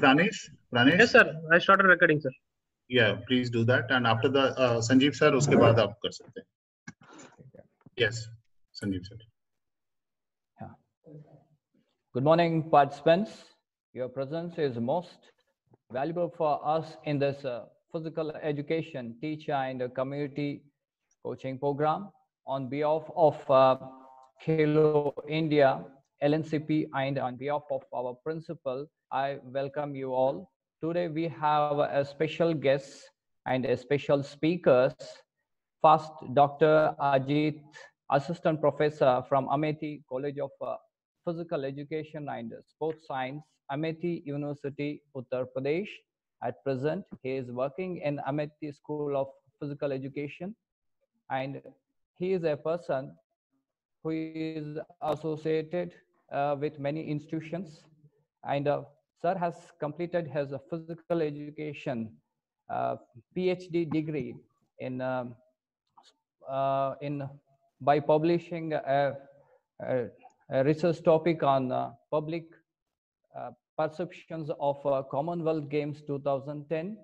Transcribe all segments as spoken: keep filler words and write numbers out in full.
Pranesh, Pranesh. Yes, sir. I started recording, sir. Yeah, please do that. And after the uh, Sanjeev sir, उसके बाद आप कर सकते हैं. Yes, Sanjeev sir. Yeah. Good morning, participants. Your presence is most valuable for us in this uh, physical education teacher and uh, community coaching program. On behalf of uh, Khelo India, L N C P, and on behalf of our principal, I welcome you all. Today we have a special guest and a special speakers. First, Doctor Ajit, Assistant Professor from Amethi College of uh, Physical Education and Sports Science, Amethi University, Uttar Pradesh. At present, he is working in Amethi School of Physical Education, and he is a person who is associated uh, with many institutions. And uh, sir has completed his physical education uh, PhD degree in um, uh, in by publishing a, a, a research topic on uh, public uh, perceptions of uh, Commonwealth Games two thousand ten.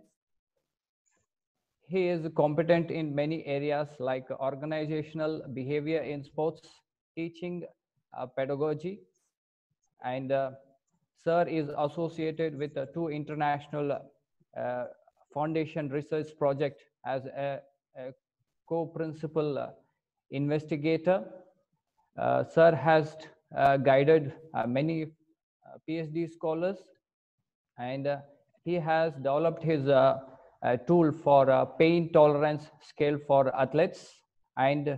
He is competent in many areas like organizational behavior in sports, teaching, uh, pedagogy, and uh, sir is associated with uh, two international uh, foundation research project as a, a co-principal uh, investigator. Uh, sir has uh, guided uh, many uh, PhD scholars, and uh, he has developed his uh, uh, tool for uh, pain tolerance scale for athletes, and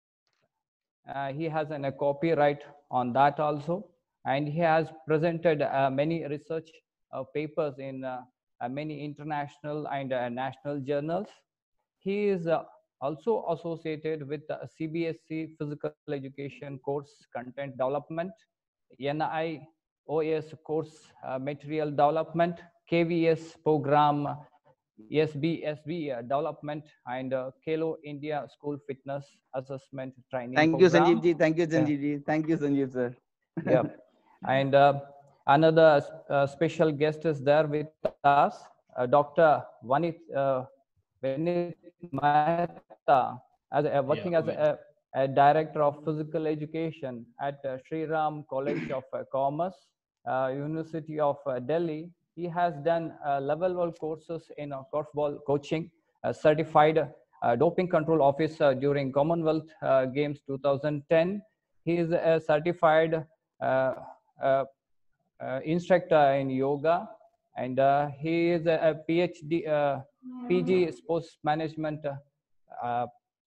uh, he has an, a copyright on that also, and he has presented uh, many research uh, papers in uh, uh, many international and uh, national journals. He is uh, also associated with the C B S E Physical Education Course Content Development, N I O S Course uh, Material Development, K V S Program, S B S B uh, Development, and uh, Khelo India School Fitness Assessment Training Thank Program. you, Sanjeev ji. Thank you, Sanjeev ji. Thank you, Sanjeev sir. Yeah. And uh, another uh, special guest is there with us, uh, Doctor Vanit uh, Vinit Mehta, as a, working Yeah, as a, a director of physical education at uh, Sri Ram College of uh, Commerce, uh, University of uh, Delhi. He has done uh, level one courses in uh, korfball coaching, uh, certified uh, doping control officer during Commonwealth uh, Games two thousand ten. He is a certified uh, uh, uh, instructor in yoga, and uh, he is a, a PhD, uh, P G Sports Management uh, uh,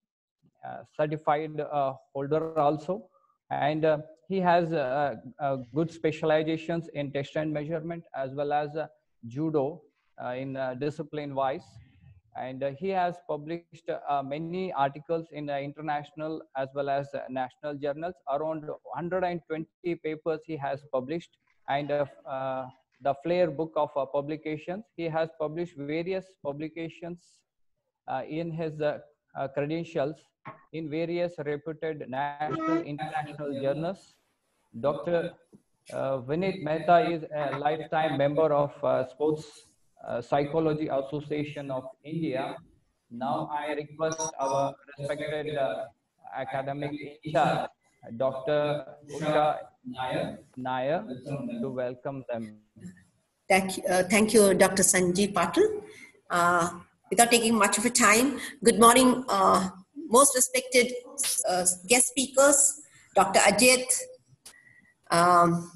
certified uh, holder also, and uh, he has uh, uh, good specializations in test and measurement as well as uh, judo uh, in uh, discipline wise, and uh, he has published uh, many articles in uh, international as well as uh, national journals. Around one hundred twenty papers he has published, and uh, uh, the Flair book of uh, publications. He has published various publications uh, in his uh, uh, credentials in various reputed national international journals. Doctor uh, Vinit Mehta is a lifetime member of uh, Sports uh, Psychology Association of India. Now I request our respected uh, academic in charge, Doctor Usha Nair, to welcome them. Thank you, uh, thank you, Doctor Sanjeev Patil. Uh, without taking much of a time, good morning, uh, most respected uh, guest speakers, Doctor Ajit. Um,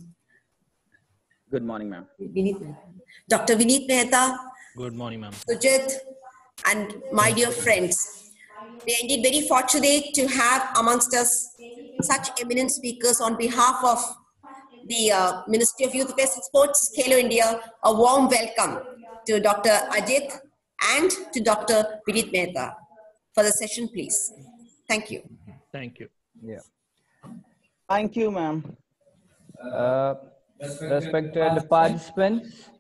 Good morning, ma'am. Doctor Vinit Mehta. Good morning, ma'am. Sujit, and my dear friends. We are indeed very fortunate to have amongst us such eminent speakers. On behalf of the uh, Ministry of Youth Affairs and Sports, Khelo India, a warm welcome to Doctor Ajit and to Doctor Vinit Mehta for the session, please. Thank you. Thank you. Yeah. Thank you, ma'am. Uh, respected participants,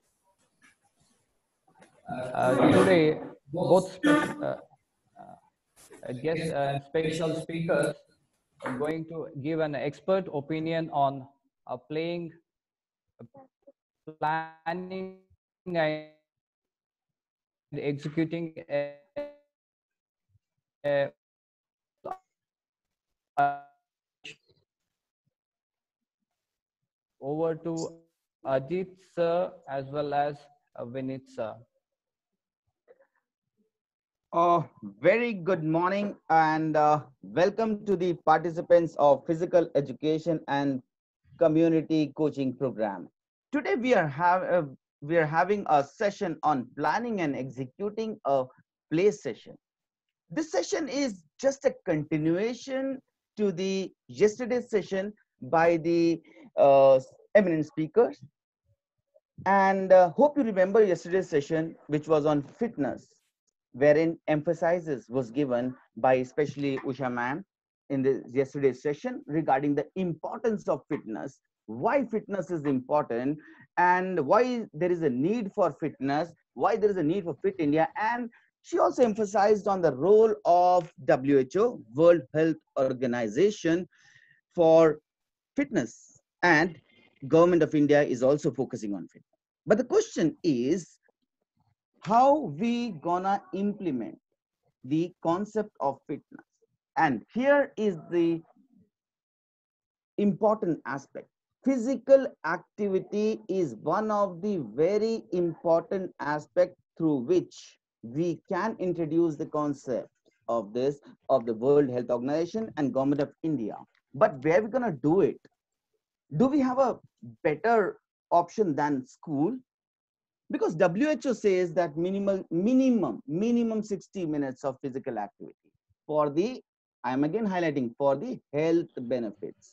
uh, today both special, uh, uh, guests and special speakers are going to give an expert opinion on uh, playing, uh, planning and executing a, a over to Ajit sir as well as uh, Vinit sir. Uh, very good morning and uh, welcome to the participants of Physical Education and Community Coaching Program. Today we are have uh, we are having a session on planning and executing a play session. This session is just a continuation to the yesterday's session by the uh, eminent speakers. And uh, hope you remember yesterday's session, which was on fitness, wherein emphasis was given by especially Usha ma'am in the yesterday's session regarding the importance of fitness, why fitness is important, and why there is a need for fitness, why there is a need for Fit India. And she also emphasized on the role of W H O, World Health Organization, for fitness, and Government of India is also focusing on fitness. But the question is, how we gonna implement the concept of fitness? And here is the important aspect. Physical activity is one of the very important aspects through which we can introduce the concept of this, of the World Health Organization and Government of India. But where are we gonna do it? Do we have a better option than school? Because W H O says that minimal, minimum, minimum sixty minutes of physical activity for the, I am again highlighting, for the health benefits.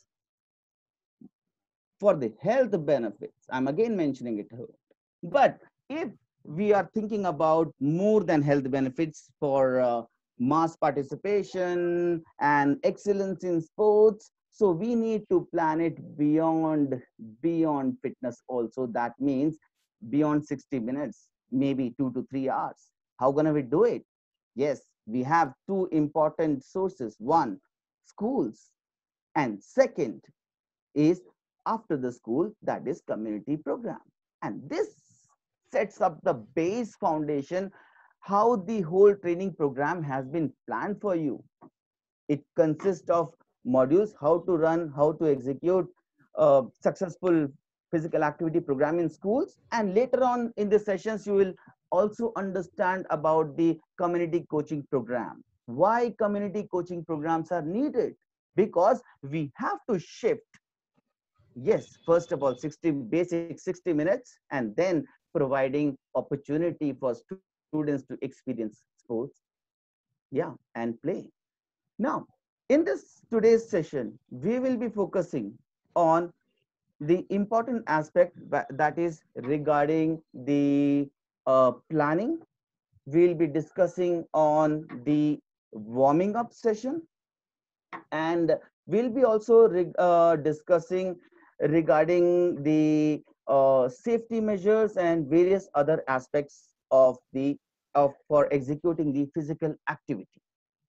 For the health benefits, I'm again mentioning it here. But if we are thinking about more than health benefits for uh, mass participation and excellence in sports, so we need to plan it beyond, beyond fitness also. That means beyond sixty minutes, maybe two to three hours. How gonna we do it? Yes, we have two important sources. One, schools, and second is after the school, that is community program. And this sets up the base foundation, how the whole training program has been planned for you. It consists of modules, how to run, how to execute a successful physical activity program in schools. And later on in the sessions, you will also understand about the community coaching program. Why community coaching programs are needed? Because we have to shift, yes, first of all, sixty basic sixty minutes, and then providing opportunity for students to experience sports, yeah, and play. Now, in this today's session, we will be focusing on the important aspect that is regarding the uh, planning. We'll be discussing on the warming up session, and we'll be also re uh, discussing regarding the uh, safety measures and various other aspects of the of for executing the physical activity.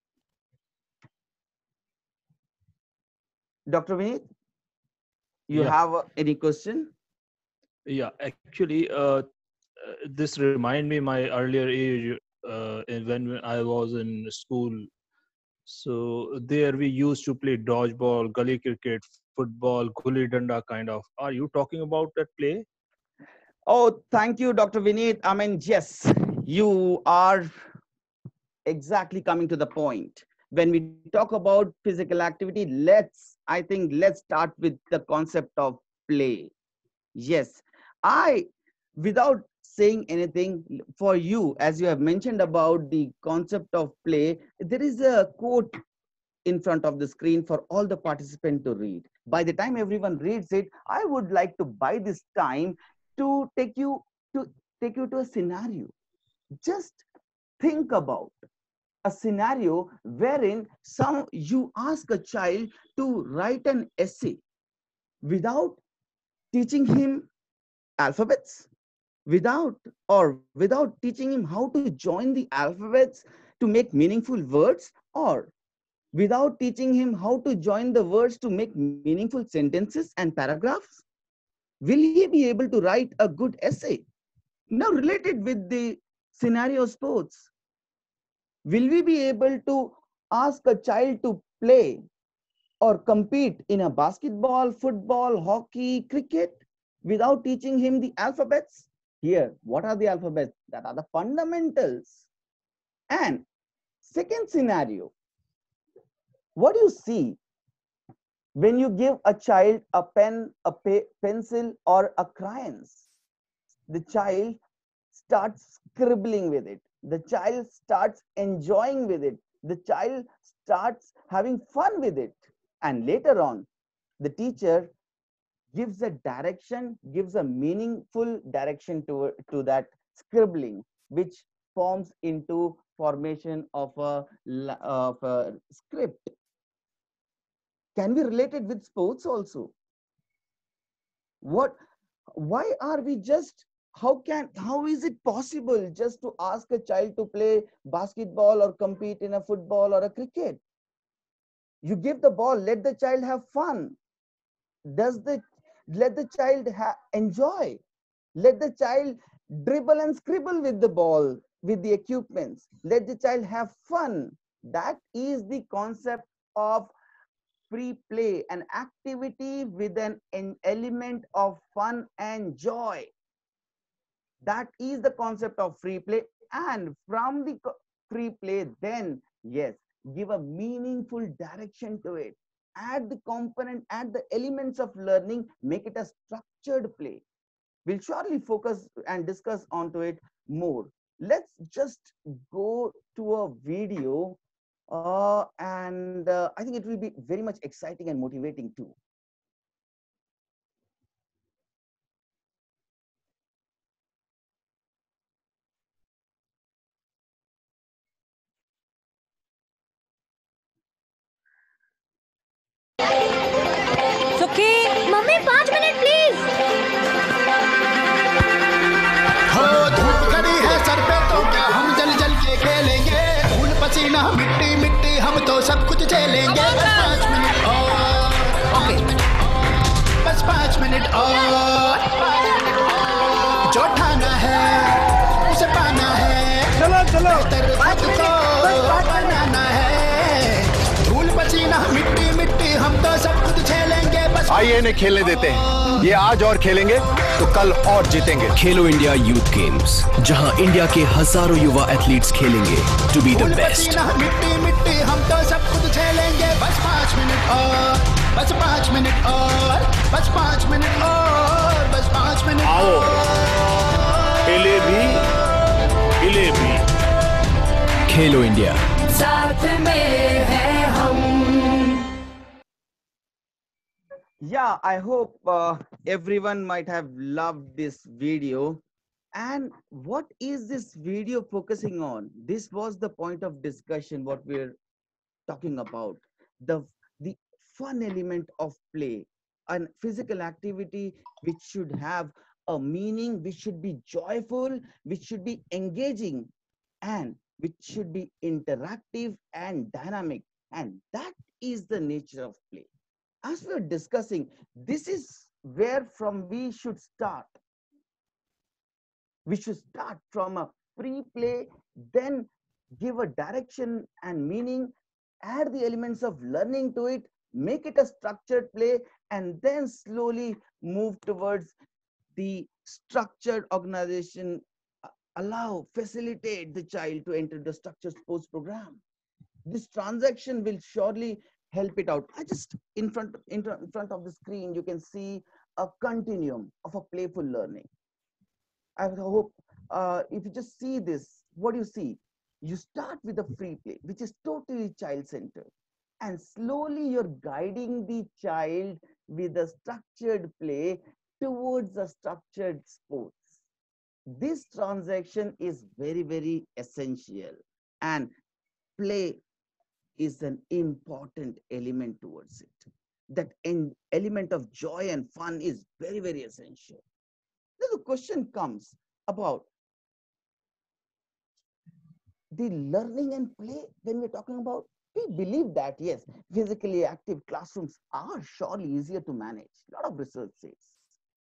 Doctor Vinit, you Yeah. have uh, any question? Yeah, actually, uh, uh, this remind me my earlier age uh, in- when I was in school. So there we used to play dodgeball, gully cricket, football, gully danda kind of. Are you talking about that play? Oh, thank you, Doctor Vinit. I mean, yes, you are exactly coming to the point. When we talk about physical activity, let's, I think, let's start with the concept of play. Yes, I, without saying anything for you, as you have mentioned about the concept of play, there is a quote in front of the screen for all the participants to read. By the time everyone reads it, I would like to buy this time to take you to take you to a scenario. Just think about a scenario wherein some you ask a child to write an essay without teaching him alphabets, without or without teaching him how to join the alphabets to make meaningful words, or without teaching him how to join the words to make meaningful sentences and paragraphs. Will he be able to write a good essay? Now related with the scenario sports, will we be able to ask a child to play or compete in a basketball, football, hockey, cricket without teaching him the alphabets? Here, what are the alphabets? That are the fundamentals. And second scenario, what do you see when you give a child a pen, a pe pencil, or a crayons? The child starts scribbling with it. The child starts enjoying with it. The child starts having fun with it. And later on, the teacher gives a direction, gives a meaningful direction to, to that scribbling, which forms into formation of a, of a script. Can we relate it with sports also? What, why are we just, how can, how is it possible just to ask a child to play basketball or compete in a football or a cricket? You give the ball, let the child have fun. Does the, let the child ha enjoy. Let the child dribble and scribble with the ball, with the equipments. Let the child have fun. That is the concept of free play, an activity with an, an element of fun and joy. That is the concept of free play. And from the free play, then, yes, give a meaningful direction to it. Add the component, add the elements of learning, make it a structured play. We'll surely focus and discuss onto it more. Let's just go to a video uh, and uh, I think it will be very much exciting and motivating too. सुखी mummy पाँच minute please. हो धूप खड़ी है sir पे तो क्या हम जल जल के खेलेंगे, खून पसीना मिट्टी मिट्टी हम तो सब कुछ झेलेंगे। बस पाँच मिनट और ओके, बस पाँच मिनट और, जो ठाना है उसे पाना है, चलो चलो खुद को बनाना है। धूल पसीना मिट्टी मिट्टी हम तो सब कुछ झेलेंगे। आइए इन्हें खेलने देते हैं, ये आज और खेलेंगे तो कल और जीतेंगे। खेलो इंडिया यूथ गेम्स, जहां इंडिया के हजारों युवा एथलीट्स खेलेंगे टू बी द बेस्ट। मिट्टी मिट्टी हम तो सब कुछ झेलेंगे। बस पाँच मिनट और, बस पाँच मिनट और, बस पाँच मिनट और, बस पाँच मिनट। आओ खेले भी खेले भी। खेलो इंडिया, साथ में है हम। Yeah, I hope uh, everyone might have loved this video. And what is this video focusing on? This was the point of discussion, what we're talking about. The, the fun element of play, and physical activity which should have a meaning, which should be joyful, which should be engaging, and which should be interactive and dynamic. And that is the nature of play. As we are discussing, this is where from we should start. We should start from a free play, then give a direction and meaning, add the elements of learning to it, make it a structured play, and then slowly move towards the structured organization, allow, facilitate the child to enter the structured sports program. This transaction will surely help it out. I just, in front, in front of the screen, you can see a continuum of a playful learning. I hope uh, if you just see this, what do you see? You start with a free play, which is totally child-centered. And slowly you're guiding the child with a structured play towards a structured sports. This transaction is very, very essential. And play is an important element towards it. That in element of joy and fun is very, very essential. Then the question comes about the learning and play. When we're talking about, we believe that yes, physically active classrooms are surely easier to manage. A lot of research says.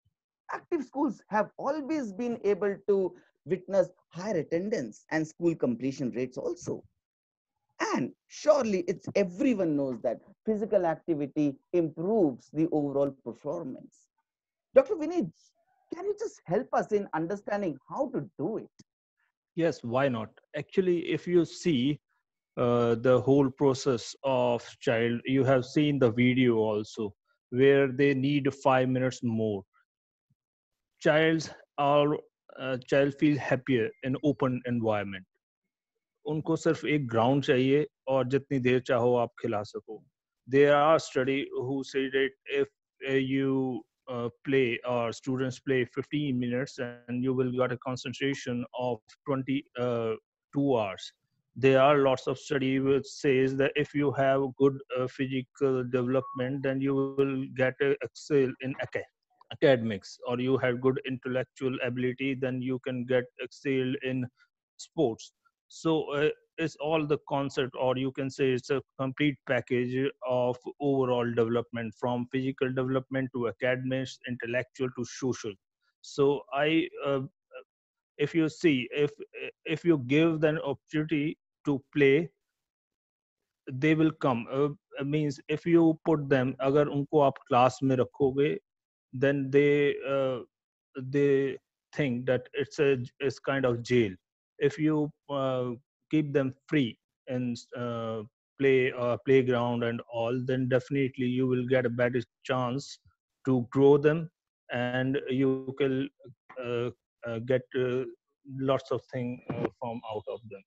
active schools have always been able to witness higher attendance and school completion rates also. And surely it's everyone knows that physical activity improves the overall performance. Doctor Vinay, can you just help us in understanding how to do it? Yes, why not? Actually, if you see uh, the whole process of child, you have seen the video also where they need five minutes more. Childs are uh, child feel happier in open environment. उनको सिर्फ एक ground चाहिए और जितनी देर चाहो आप खिला सको. There are study who say that if uh, you uh, play or students play fifteen minutes and you will get a concentration of twenty-two hours. There are lots of study which says that if you have good uh, physical development, then you will get a excel in academics academics or you have good intellectual ability, then you can get excel in sports. So uh, it's all the concept, or you can say it's a complete package of overall development, from physical development to academics, intellectual to social. So I uh, if you see, if if you give them opportunity to play, they will come. Uh, means if you put them, agar unko aap class mein rakhoge, then they uh, they think that it's a it's kind of jail. If you uh, keep them free in uh, play uh, playground and all, then definitely you will get a better chance to grow them, and you can uh, uh, get uh, lots of things uh, from out of them.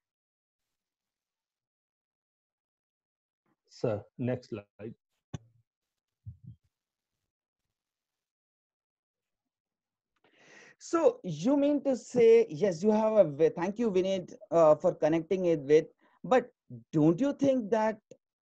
So next slide. So you mean to say, yes, you have a, way- thank you, Vinay, uh, for connecting it with, but don't you think that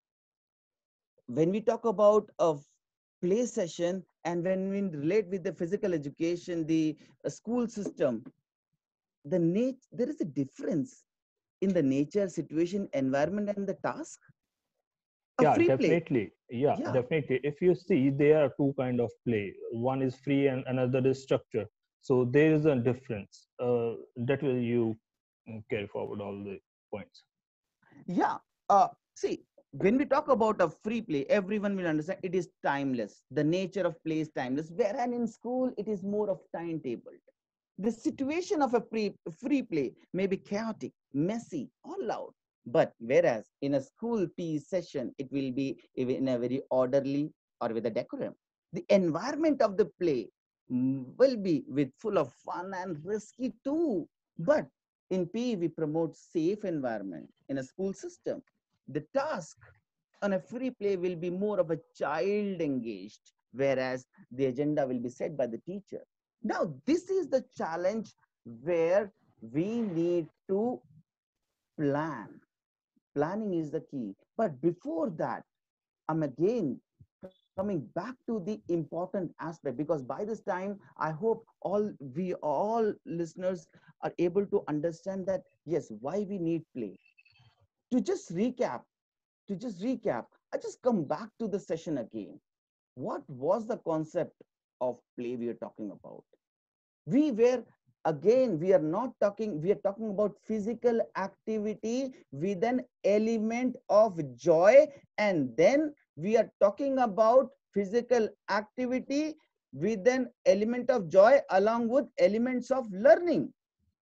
when we talk about a play session and when we relate with the physical education, the uh, school system, the nat- there is a difference in the nature, situation, environment, and the task? A Yeah, free play. definitely. Yeah, Yeah. definitely. If you see, there are two kind of play. One is free and another is structure. So there is a difference. Uh, that will you mm, carry forward all the points. Yeah. Uh, see, when we talk about a free play, everyone will understand it is timeless. The nature of play is timeless. Whereas in school, it is more of timetabled. The situation of a free, free play may be chaotic, messy, or loud. But whereas in a school P E session, it will be in a very orderly or with a decorum. The environment of the play mm, will be with full of fun and risky too. But in P E, we promote safe environment in a school system. The task on a free play will be more of a child engaged, whereas the agenda will be set by the teacher. Now, this is the challenge where we need to plan. Planning is the key. But before that, I'm again coming back to the important aspect, because by this time, I hope all we all listeners are able to understand that, yes, why we need play. To just recap, to just recap, I just come back to the session again. What was the concept of play we are talking about? We were, again, we are not talking, we are talking about physical activity with an element of joy, and then we are talking about physical activity with an element of joy along with elements of learning,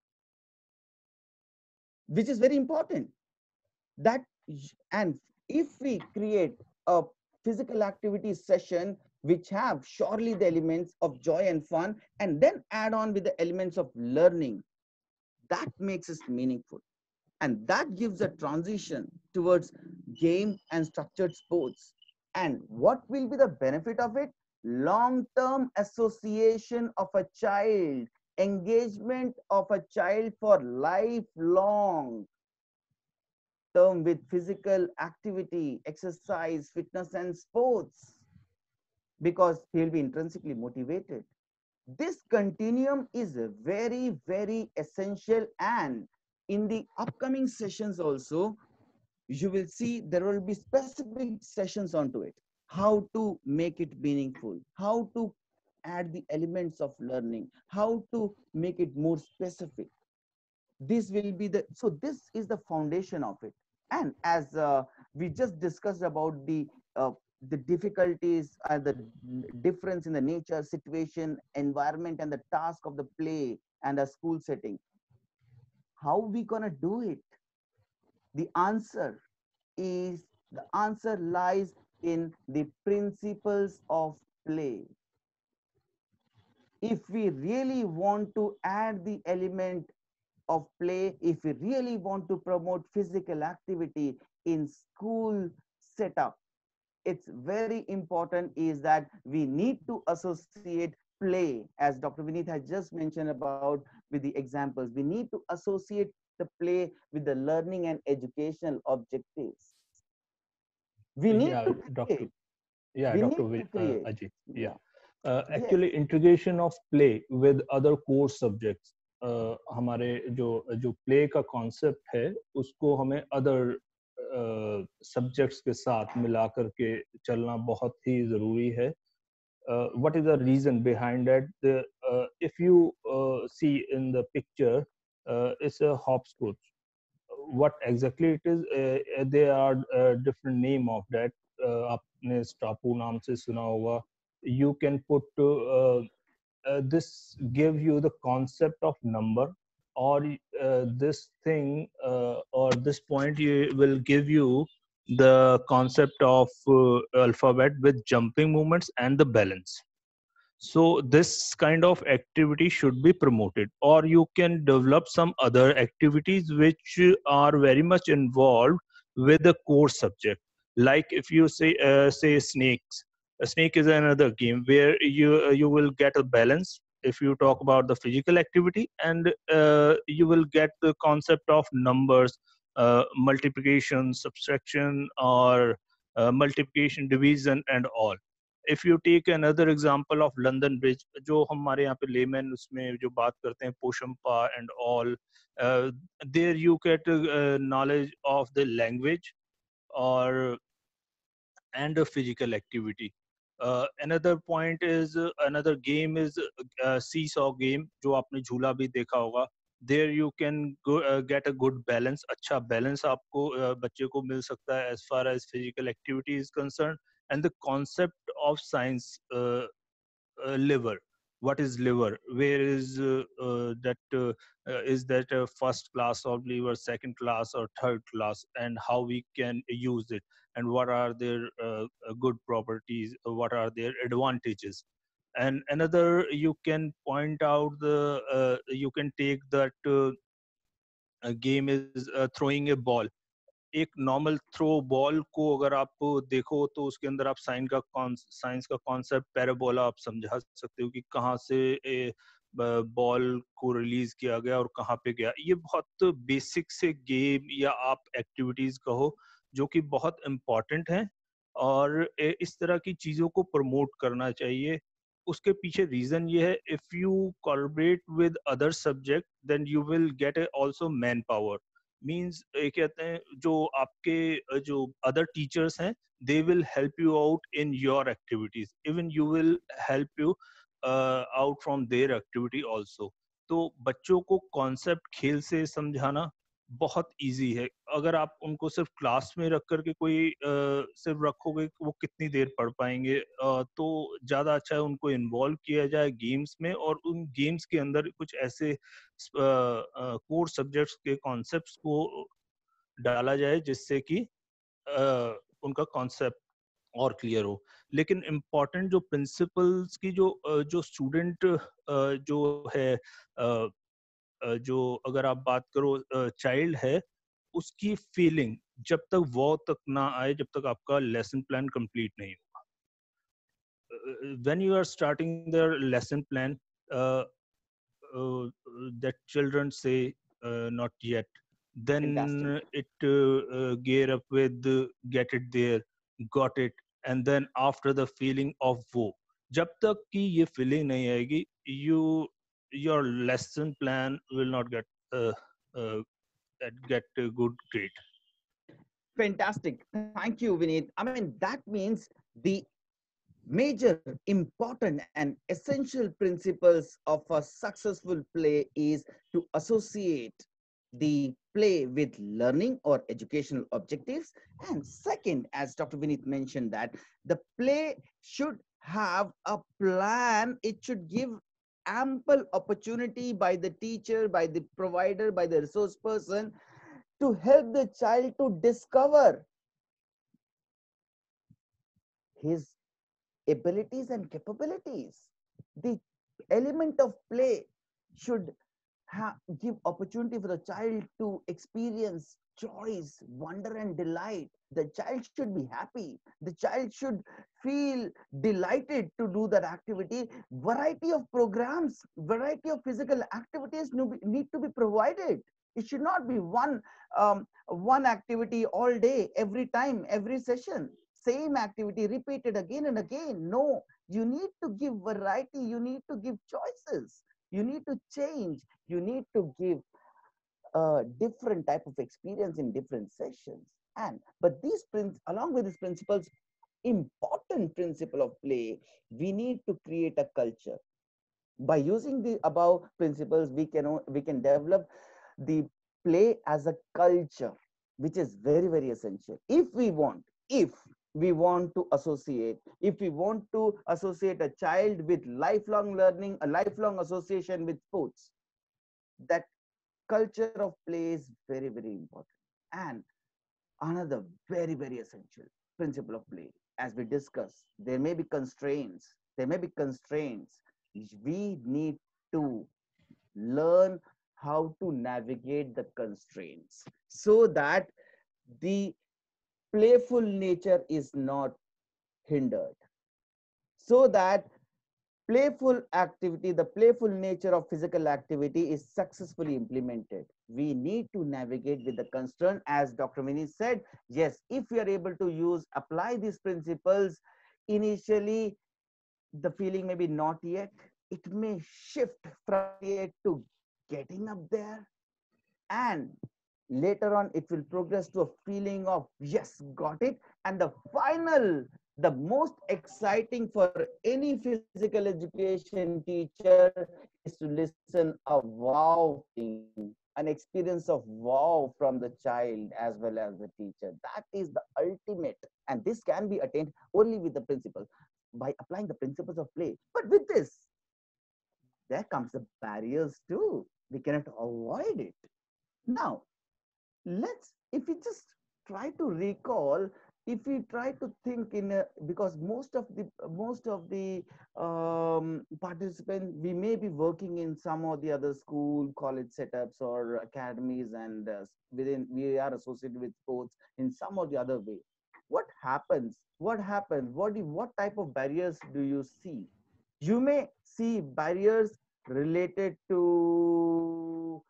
which is very important. That and if we create a physical activity session which have surely the elements of joy and fun, and then add on with the elements of learning, that makes it meaningful, and that gives a transition towards game and structured sports. And what will be the benefit of it? Long-term association of a child, engagement of a child for lifelong term with physical activity, exercise, fitness, and sports, because he'll be intrinsically motivated. This continuum is very, very essential. And in the upcoming sessions also, you will see there will be specific sessions onto it. How to make it meaningful, how to add the elements of learning, how to make it more specific. This will be the, so this is the foundation of it. And as uh, we just discussed about the uh, the difficulties and the difference in the nature, situation, environment, and the task of the play and a school setting, how we gonna do it? The answer is, the answer lies in the principles of play. If we really want to add the element of play, if we really want to promote physical activity in school setup, it's very important is that we need to associate play, as Doctor Vineet has just mentioned about with the examples. We need to associate the play with the learning and educational objectives. We need yeah, to Doctor create. Yeah, We Doctor need to Vi- uh, create. Ajit. Yeah. Yeah. Uh, Yes. actually, integration of play with other core subjects. Uh, हमारे जो जो play का concept है उसको हमें other uh, subjects के साथ मिला करके चलना बहुत ही जरूरी है. Uh, what is the reason behind that? The, uh, if you uh, see in the picture, uh, it's a hopscotch. What exactly it is? Uh, there are uh, different name of that. Uh, आपने स्टापू नाम से सुना होगा. You can put uh, uh, this give you the concept of number, or uh, this thing uh, or this point you will give you the concept of uh, alphabet with jumping movements and the balance. So this kind of activity should be promoted, or you can develop some other activities which are very much involved with the core subject. Like if you say uh, say snakes, a snake is another game where you uh, you will get a balance if you talk about the physical activity, and uh, you will get the concept of numbers, uh, multiplication, subtraction, or uh, multiplication, division, and all. If you take another example of London Bridge, जो हमारे यहाँ पे layman उसमें जो बात करते हैं Poshampa and all, uh, there you get uh, knowledge of the language or and a physical activity. Uh, another point is uh, another game is uh, seesaw game जो आपने झूला भी देखा होगा. There you can go, uh, get a good balance. अच्छा balance आपको uh, बच्चे को मिल सकता है as far as physical activity is concerned. And the concept of science, uh, uh, liver. What is liver? Where is uh, uh, that? Uh, uh, is that a first class of liver, second class, or third class? And how we can use it? And what are their uh, uh, good properties? What are their advantages? And another, you can point out the. Uh, you can take that uh, a game is uh, throwing a ball. एक normal throw ball को अगर आप देखो तो उसके अंदर आप sign का साइंस का कॉन्सेप्ट पैराबोला आप समझा सकते हो कि कहाँ से बॉल को रिलीज किया गया और कहाँ पे गया. ये बहुत बेसिक से गेम या आप एक्टिविटीज कहो जो कि बहुत इम्पोर्टेंट हैं और इस तरह की चीजों को प्रमोट करना चाहिए. उसके पीछे रीजन ये है, if you collaborate with other subject then you will get also man power. Means कहते हैं जो आपके जो अदर टीचर्स हैं they will help you out in your activities, even you will help you out from their activity also. तो बच्चों को concept खेल से समझाना बहुत इजी है. अगर आप उनको सिर्फ क्लास में रख करके कोई uh, सिर्फ रखोगे वो कितनी देर पढ़ पाएंगे, uh, तो ज़्यादा अच्छा है उनको इन्वॉल्व किया जाए गेम्स में और उन गेम्स के अंदर कुछ ऐसे कोर सब्जेक्ट्स के कॉन्सेप्ट्स को डाला जाए जिससे कि uh, उनका कॉन्सेप्ट और क्लियर हो. लेकिन इम्पॉर्टेंट जो प्रिंसिपल्स की जो uh, जो स्टूडेंट uh, जो है uh, जो अगर आप बात करो चाइल्ड है उसकी फीलिंग जब तक वो तक ना आए जब तक आपका लेसन प्लान कंप्लीट नहीं होगा. When you are starting their lesson plan that children से not yet then it uh, gear up with uh, get it there, got it, and then after the feeling of wo, jab tak ki ye feeling nahi aayegi you your lesson plan will not get uh, uh, get a good grade. Fantastic. Thank you, Vineet. I mean, that means the major important and essential principles of a successful play is to associate the play with learning or educational objectives. And second, as Doctor Vineet mentioned, that the play should have a plan. It should give ample opportunity by the teacher, by the provider, by the resource person to help the child to discover his abilities and capabilities. The element of play should have, give opportunity for the child to experience joys, wonder, and delight. The child should be happy. The child should feel delighted to do that activity. Variety of programs, variety of physical activities need to be provided. It should not be one, um, one activity all day, every time, every session. Same activity repeated again and again. No, you need to give variety. You need to give choices. You need to change. You need to give a different type of experience in different sessions. And but these prince, along with these principles, important principle of play, we need to create a culture. By using the above principles, we can we can develop the play as a culture, which is very, very essential. If we want, if we want to associate, if we want to associate a child with lifelong learning, a lifelong association with sports, that culture of play is very, very important. And another very, very essential principle of play, as we discussed, there may be constraints, there may be constraints. We need to learn how to navigate the constraints so that the playful nature is not hindered, so that playful activity, the playful nature of physical activity is successfully implemented. We need to navigate with the constraint. As Doctor Vineet said, yes, if we are able to use, apply these principles, initially the feeling may be not yet. It may shift from yet to getting up there, and later on it will progress to a feeling of yes, got it. And the final, the most exciting for any physical education teacher is to listen a wow thing, an experience of wow from the child as well as the teacher. That is the ultimate, and this can be attained only with the principles, by applying the principles of play. But with this, there comes the barriers too. We cannot avoid it. Now, let's, if we just try to recall, if we try to think in a, because most of the most of the um, participants, we may be working in some or the other school, college setups or academies, and uh, within we are associated with sports in some or the other way. What happens? What happens? What do, what type of barriers do you see? You may see barriers related to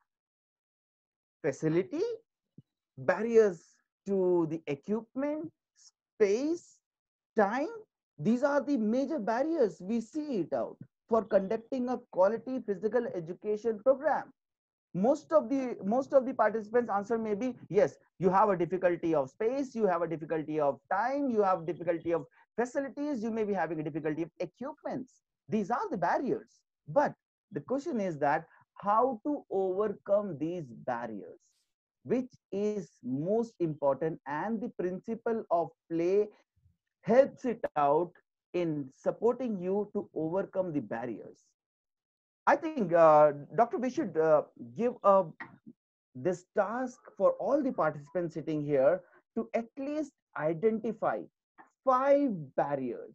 facility, barriers to the equipment, space, time. These are the major barriers we see it out for conducting a quality physical education program. Most of the most of the participants' answer may be yes. You have a difficulty of space, you have a difficulty of time, you have difficulty of facilities, you may be having a difficulty of equipments. These are the barriers. But the question is that how to overcome these barriers, which is most important, and the principle of play helps it out in supporting you to overcome the barriers. I think, uh, Doctor we should uh, give uh, this task for all the participants sitting here to at least identify five barriers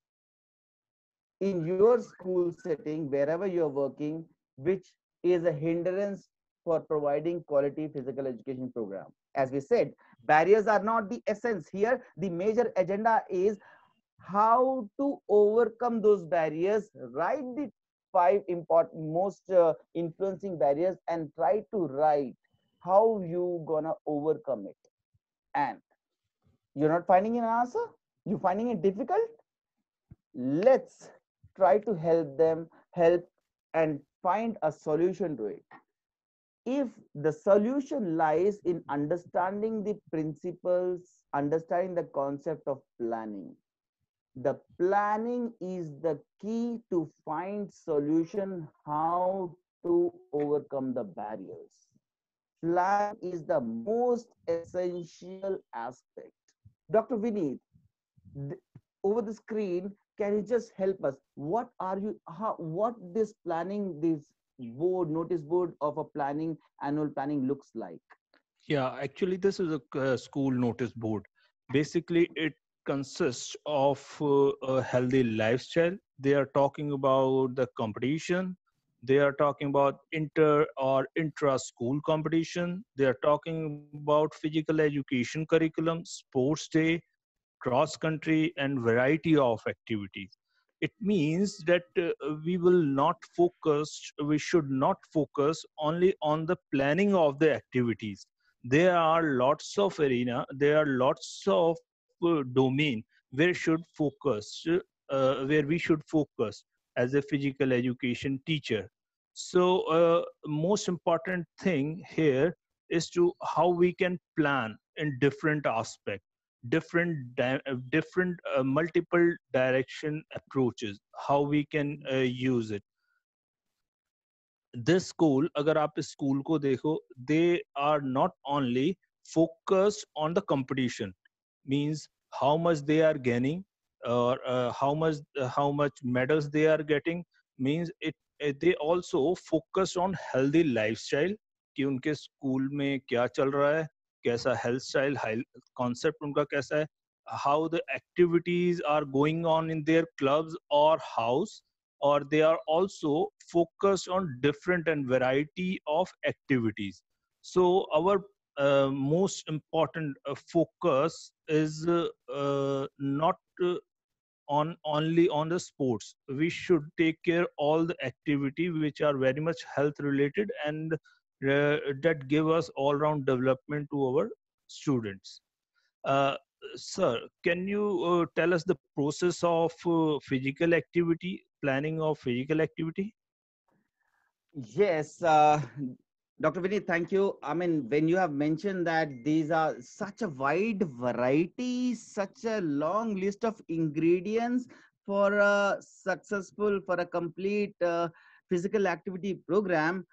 in your school setting, wherever you're working, which is a hindrance for providing quality physical education program. As we said, barriers are not the essence here. The major agenda is how to overcome those barriers. Write the five important, most uh, influencing barriers and try to write how you gonna overcome it. And you're not finding an answer? You're finding it difficult? Let's try to help them, help and find a solution to it. If the solution lies in understanding the principles, understanding the concept of planning, The planning is the key to find solution how to overcome the barriers. Planning is the most essential aspect. Doctor Vineet, th- over the screen, can you just help us? What are you, how, what this planning, this board, notice board of a planning, annual planning looks like? Yeah, actually, this is a uh, school notice board. Basically, it consists of uh, a healthy lifestyle. They are talking about the competition. They are talking about inter or intra school competition. They are talking about physical education curriculum, sports day, cross country, and variety of activities. It means that uh, we will not focus, we should not focus only on the planning of the activities. There are lots of arena, there are lots of uh, domain where should focus, uh, where we should focus as a physical education teacher. So, uh, most important thing here is to how we can plan in different aspects, different di- uh, different uh, multiple direction approaches, how we can uh, use it. This school, agar aap is school ko dekho, they are not only focused on the competition, means how much they are gaining, or uh, how much uh, how much medals they are getting, means it uh, they also focus on healthy lifestyle, कि उनके school में क्या चल रहा है, कैसा health style concept उनका कैसा है, how the activities are going on in their clubs or house, or they are also focused on different and variety of activities. So our uh, most important uh, focus is uh, uh, not uh, on only on the sports. We should take care all the activity which are very much health related, and uh, that give us all round development to our students. uh, Sir, can you uh, tell us the process of uh, physical activity, planning of physical activity? Yes, uh, Doctor Vinny, thank you. I mean, when you have mentioned that these are such a wide variety, such a long list of ingredients for a successful, for a complete uh, physical activity program,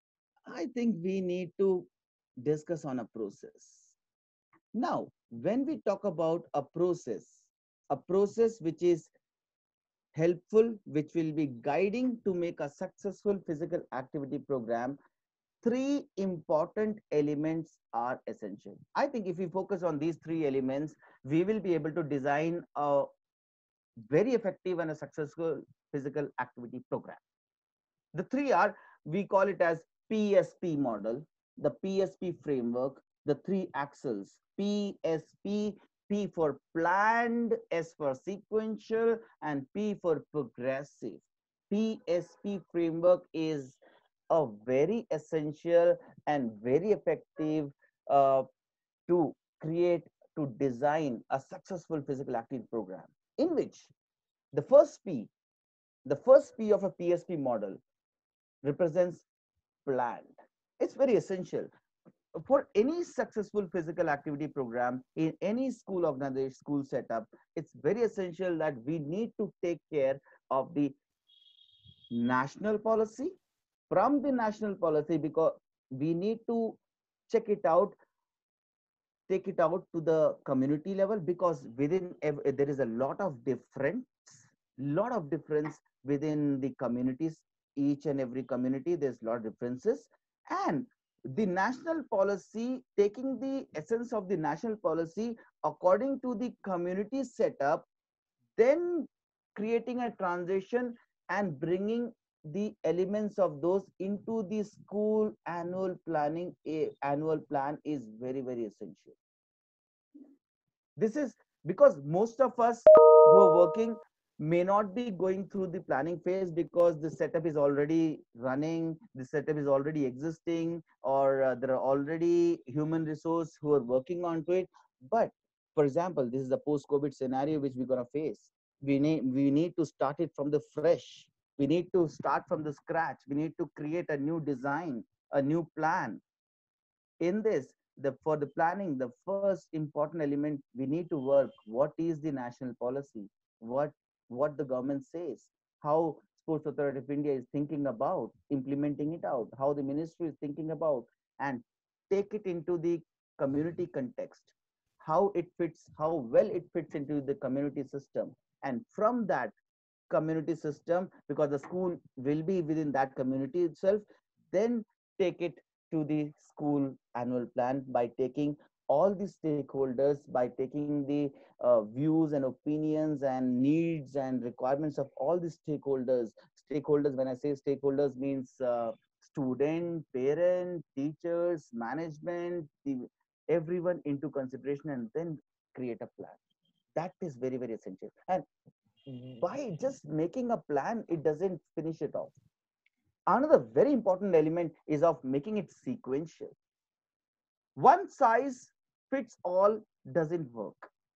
I think we need to discuss on a process. Now, when we talk about a process, a process which is helpful, which will be guiding to make a successful physical activity program, three important elements are essential. I think if we focus on these three elements, we will be able to design a very effective and a successful physical activity program. The three are, we call it as P S P model, the P S P framework, the three axles, P S P, P for planned, S for sequential, and P for progressive. P S P framework is a very essential and very effective uh, to create, to design a successful physical activity program, in which the first P, the first P of a P S P model represents planned. It's very essential for any successful physical activity program in any school organization, school setup. It's very essential that we need to take care of the national policy, from the national policy, because we need to check it out, take it out to the community level, because within there is a lot of difference, lot of difference within the communities. Each and every community, there's a lot of differences, and the national policy, taking the essence of the national policy according to the community setup, then creating a transition and bringing the elements of those into the school annual planning. A annual plan is very, very essential. This is because most of us who are working may not be going through the planning phase, because the setup is already running, the setup is already existing, or uh, there are already human resource who are working onto it. But for example, this is a post COVID scenario which we're going to face. We need we need to start it from the fresh. We need to start from the scratch. We need to create a new design, a new plan. In this, the for the planning, the first important element we need to work, what is the national policy, what what the government says, how Sports Authority of India is thinking about implementing it out, how the ministry is thinking about, and take it into the community context, how it fits, how well it fits into the community system. And from that community system, because the school will be within that community itself, then take it to the school annual plan by taking all the stakeholders, by taking the uh, views and opinions and needs and requirements of all the stakeholders. Stakeholders, when I say stakeholders, means uh, student, parent, teachers, management, the, everyone into consideration, and then create a plan. That is very, very essential. And by just making a plan, it doesn't finish it off. Another very important element is of making it sequential. One size fits all doesn't work.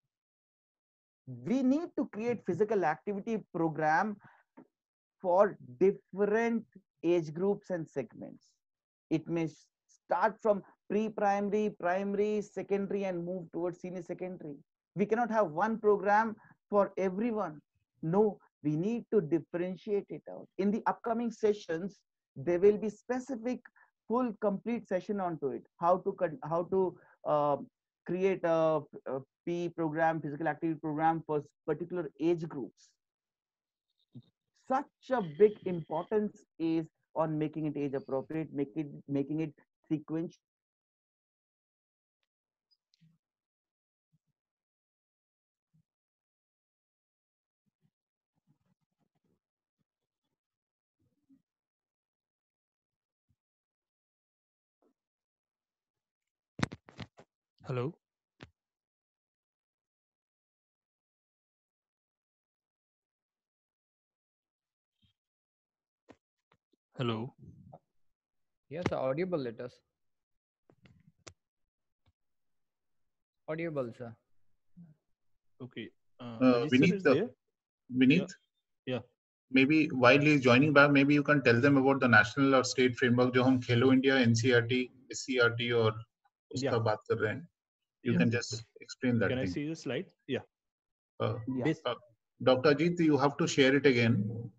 We need to create physical activity program for different age groups and segments. It may start from pre-primary, primary, secondary, and move towards senior secondary. We cannot have one program for everyone. No, we need to differentiate it out. In the upcoming sessions, there will be specific full complete session onto it. How to how to uh, create a, a P E program, physical activity program for particular age groups. Such a big importance is on making it age appropriate, make it making it sequential. Hello. Hello. Yes, audible, let us. Audible, sir. Okay. Uh, Uh, Ajit sir Vineet, is uh, there? Vineet, Yeah. maybe while he's joining back, maybe you can tell them about the national or state framework जो हम खेलो India, N C R T, S C R T और उसका Yeah. बात कर रहे हैं. You Yeah. can just explain that Can I thing. see the slide? Yeah. Uh, Yeah. uh, Doctor Ajit, you have to share it again.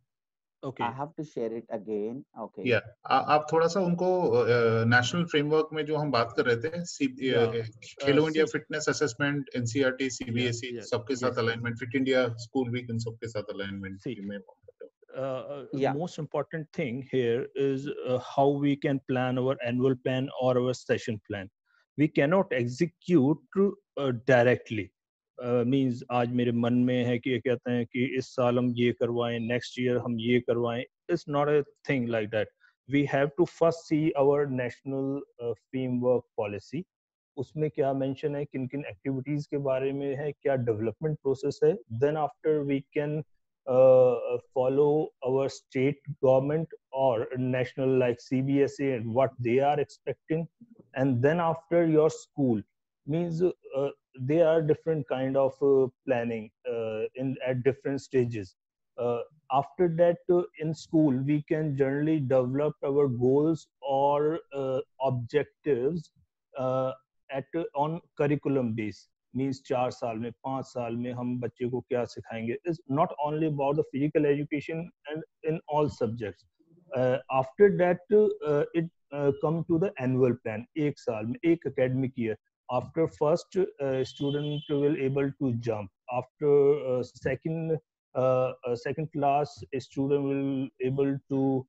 Okay. I have to share it again. Okay. Yeah, आ- आप थोड़ा सा उनको national framework में जो हम बात कर रहे थे, सी- Yeah. अ, Uh, खेलो India see, fitness assessment, NCERT, CBSE, yeah, सबके साथ yes, yes. Alignment, fit India school week, इन सबके साथ अलाइनमेंट See, में uh, uh, Yeah. most important thing here is uh, how we can plan our annual plan or our session plan. We cannot execute uh, directly. Uh, means आज मेरे मन में है कि कहते हैं कि इस साल हम ये करवाएं, next year हम ये करवाएं. It's not a thing like that. We have to first see our national uh, framework policy. उसमें क्या mention है, किन किन activities के बारे में है, क्या development process है. Then after we can uh, follow our state government or national like C B S E and what they are expecting. And then after your school means uh, they are different kind of uh, planning uh, in at different stages. Uh, after that uh, in school we can generally develop our goals or uh, objectives uh, at uh, on curriculum base. Means चार साल में, पांच साल में हम बच्चे को क्या सिखाएंगे. Is not only about the physical education and in all subjects. Uh, after that uh, it uh, come to the annual plan. एक साल में, एक academic year. After first uh, student will able to jump. After uh, second uh, uh, second class, a student will able to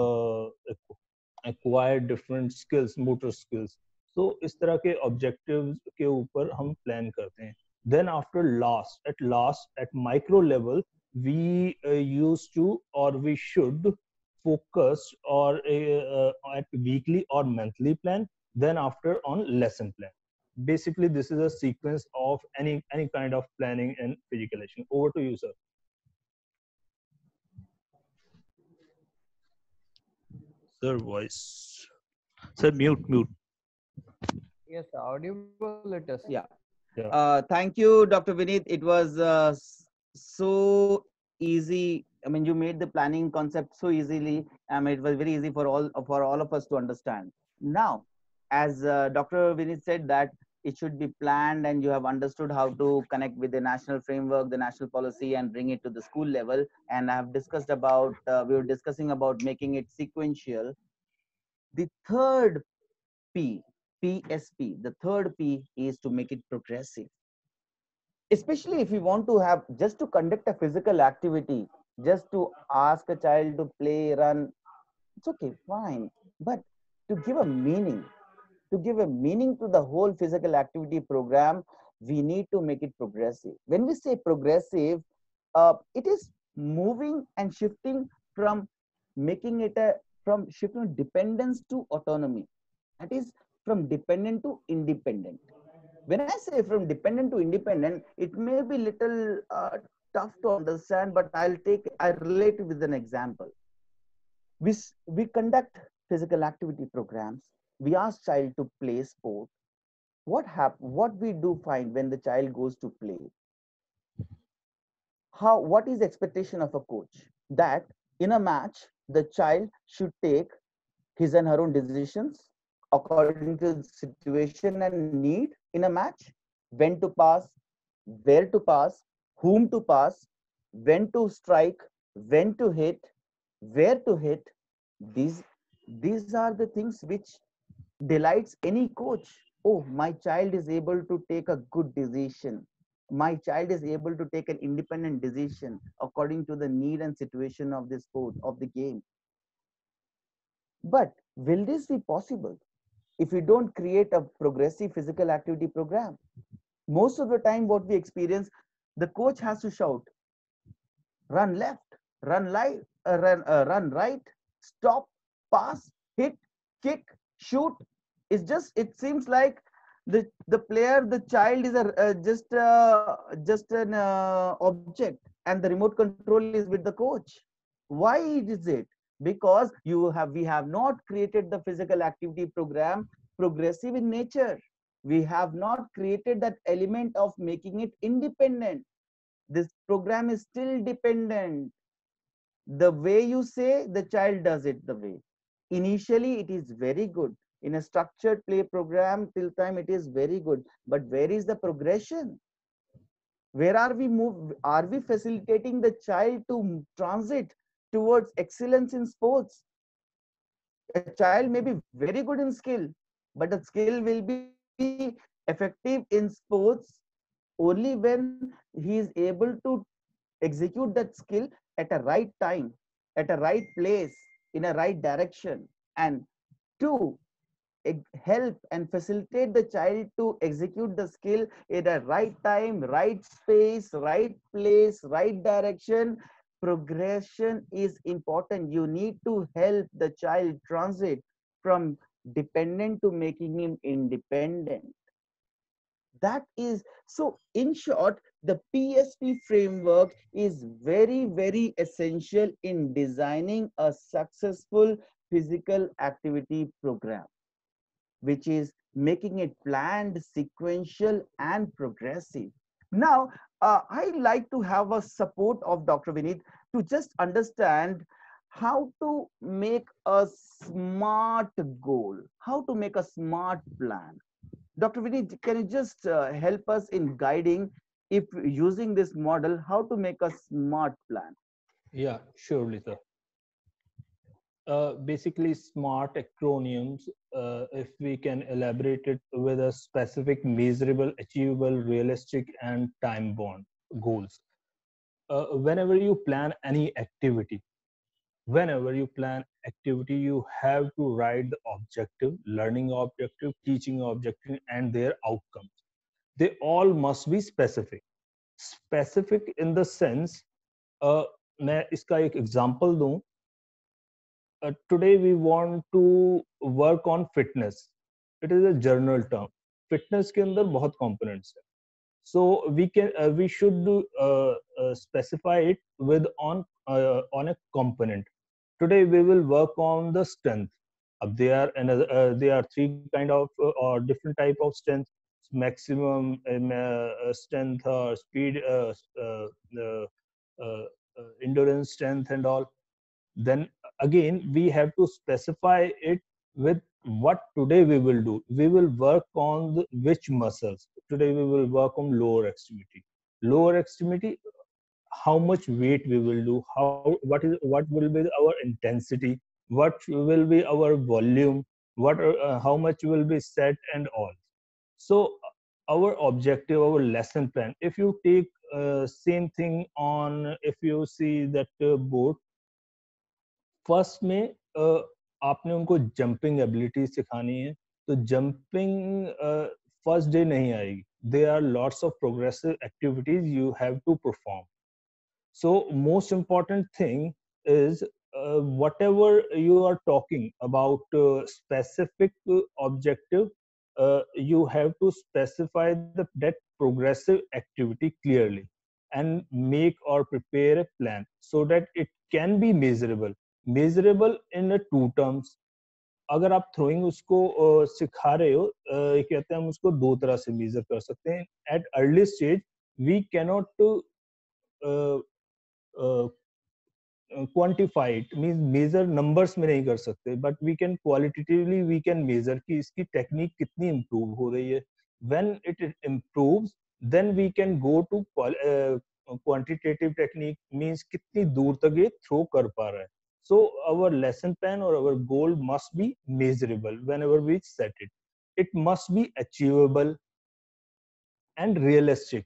uh, acquire different skills, motor skills. So इस तरह के objectives के ऊपर हम plan करते हैं. Then after last, at last, at micro level, we uh, used to or we should focus or uh, at weekly or monthly plan. Then after on lesson plan. Basically, this is a sequence of any any kind of planning and physical education. Over to you, sir. Sir, voice. Sir, mute, mute. Yes, audible, let us. Yeah. Yeah. Uh, thank you, Doctor Vineet. It was uh, so easy. I mean, you made the planning concept so easily. I mean, it was very easy for all for all of us to understand. Now, as uh, Doctor Vineet said, that it should be planned, and you have understood how to connect with the national framework, the national policy, and bring it to the school level. And I have discussed about, uh, we were discussing about making it sequential. The third P, P S P, the third P is to make it progressive. Especially if you want to have, just to conduct a physical activity, just to ask a child to play, run, it's okay, fine. But to give a meaning, to give a meaning to the whole physical activity program, we need to make it progressive. When we say progressive, uh, it is moving and shifting from making it a, from shifting dependence to autonomy. That is from dependent to independent. When I say from dependent to independent, it may be little uh, tough to understand, but I'll take, I relate it with an example. We, we conduct physical activity programs. We ask child to play sport. What happen, what we do find when the child goes to play? How, what is the expectation of a coach? That in a match, the child should take his and her own decisions according to the situation and need in a match, when to pass, where to pass, whom to pass, when to strike, when to hit, where to hit. These, these are the things which delights any coach. Oh, my child is able to take a good decision. My child is able to take an independent decision according to the need and situation of the sport, of the game. But will this be possible if we don't create a progressive physical activity program? Most of the time what we experience, the coach has to shout, run left, run right, uh, run, uh, run right, stop, pass, hit, kick, shoot. It's just, it seems like the the player, the child is a uh, just uh, just an uh, object, and the remote control is with the coach. Why is it? Because you have, we have not created the physical activity program progressive in nature. We have not created that element of making it independent. This program is still dependent. The way you say, the child does it the way. Initially, it is very good. In a structured play program, till time it is very good. But where is the progression? Where are we move? Are we facilitating the child to transit towards excellence in sports? A child may be very good in skill, but the skill will be effective in sports only when he is able to execute that skill at a right time, at a right place, in a right direction. And two, help and facilitate the child to execute the skill in a right time, right space, right place, right direction. Progression is important. You need to help the child transit from dependent to making him independent. That is, so in short, the P S P framework is very, very essential in designing a successful physical activity program, which is making it planned, sequential, and progressive. Now, uh, I like to have a support of Doctor Vineet to just understand how to make a smart goal, how to make a smart plan. Doctor Vineet, can you just uh, help us in guiding, if using this model, how to make a smart plan? Yeah, surely, sir. Uh, basically, SMART acronyms, uh, if we can elaborate it with a specific, measurable, achievable, realistic, and time-bound goals. Uh, whenever you plan any activity, whenever you plan activity, you have to write the objective, learning objective, teaching objective, and their outcomes. They all must be specific. Specific in the sense, uh, मैं इसका एक example दूं. Uh, today we want to work on fitness. It is a general term. Fitness के अंदर बहुत components है. So we can uh, we should do, uh, uh, specify it with on uh, on a component. Today we will work on the strength. Uh, there are another uh, there are three kind of uh, or different type of strength: maximum um, uh, strength, or speed, uh, uh, uh, uh, endurance strength, and all. Then again we have to specify it with what today we will do, we will work on the, which muscles. Today we will work on lower extremity. Lower extremity, how much weight we will do, how what is what will be our intensity, what will be our volume, what uh, how much will be set and all. So our objective, our lesson plan, if you take uh, same thing on, if you see that uh, board, first में uh, आपने उनको jumping ability सिखानी है, तो jumping first day नहीं आएगी. There are lots of progressive activities you have to perform. So most important thing is uh, whatever you are talking about uh, specific uh, objective, uh, you have to specify the, that progressive activity clearly and make or prepare a plan so that it can be measurable. Measurable in a two terms. अगर आप throwing उसको uh, सिखा रहे हो, uh, कहते हैं हम उसको दो तरह से मेजर कर सकते हैं. At early stage we cannot quantify it, means measure numbers में नहीं कर सकते, but we can qualitatively we can measure कि इसकी टेक्निक कितनी इम्प्रूव हो रही है. When it improves then we can go to quantitative technique, means कितनी दूर तक ये थ्रो कर पा रहा है. So our lesson plan or our goal must be measurable whenever we set it. It must be achievable and realistic.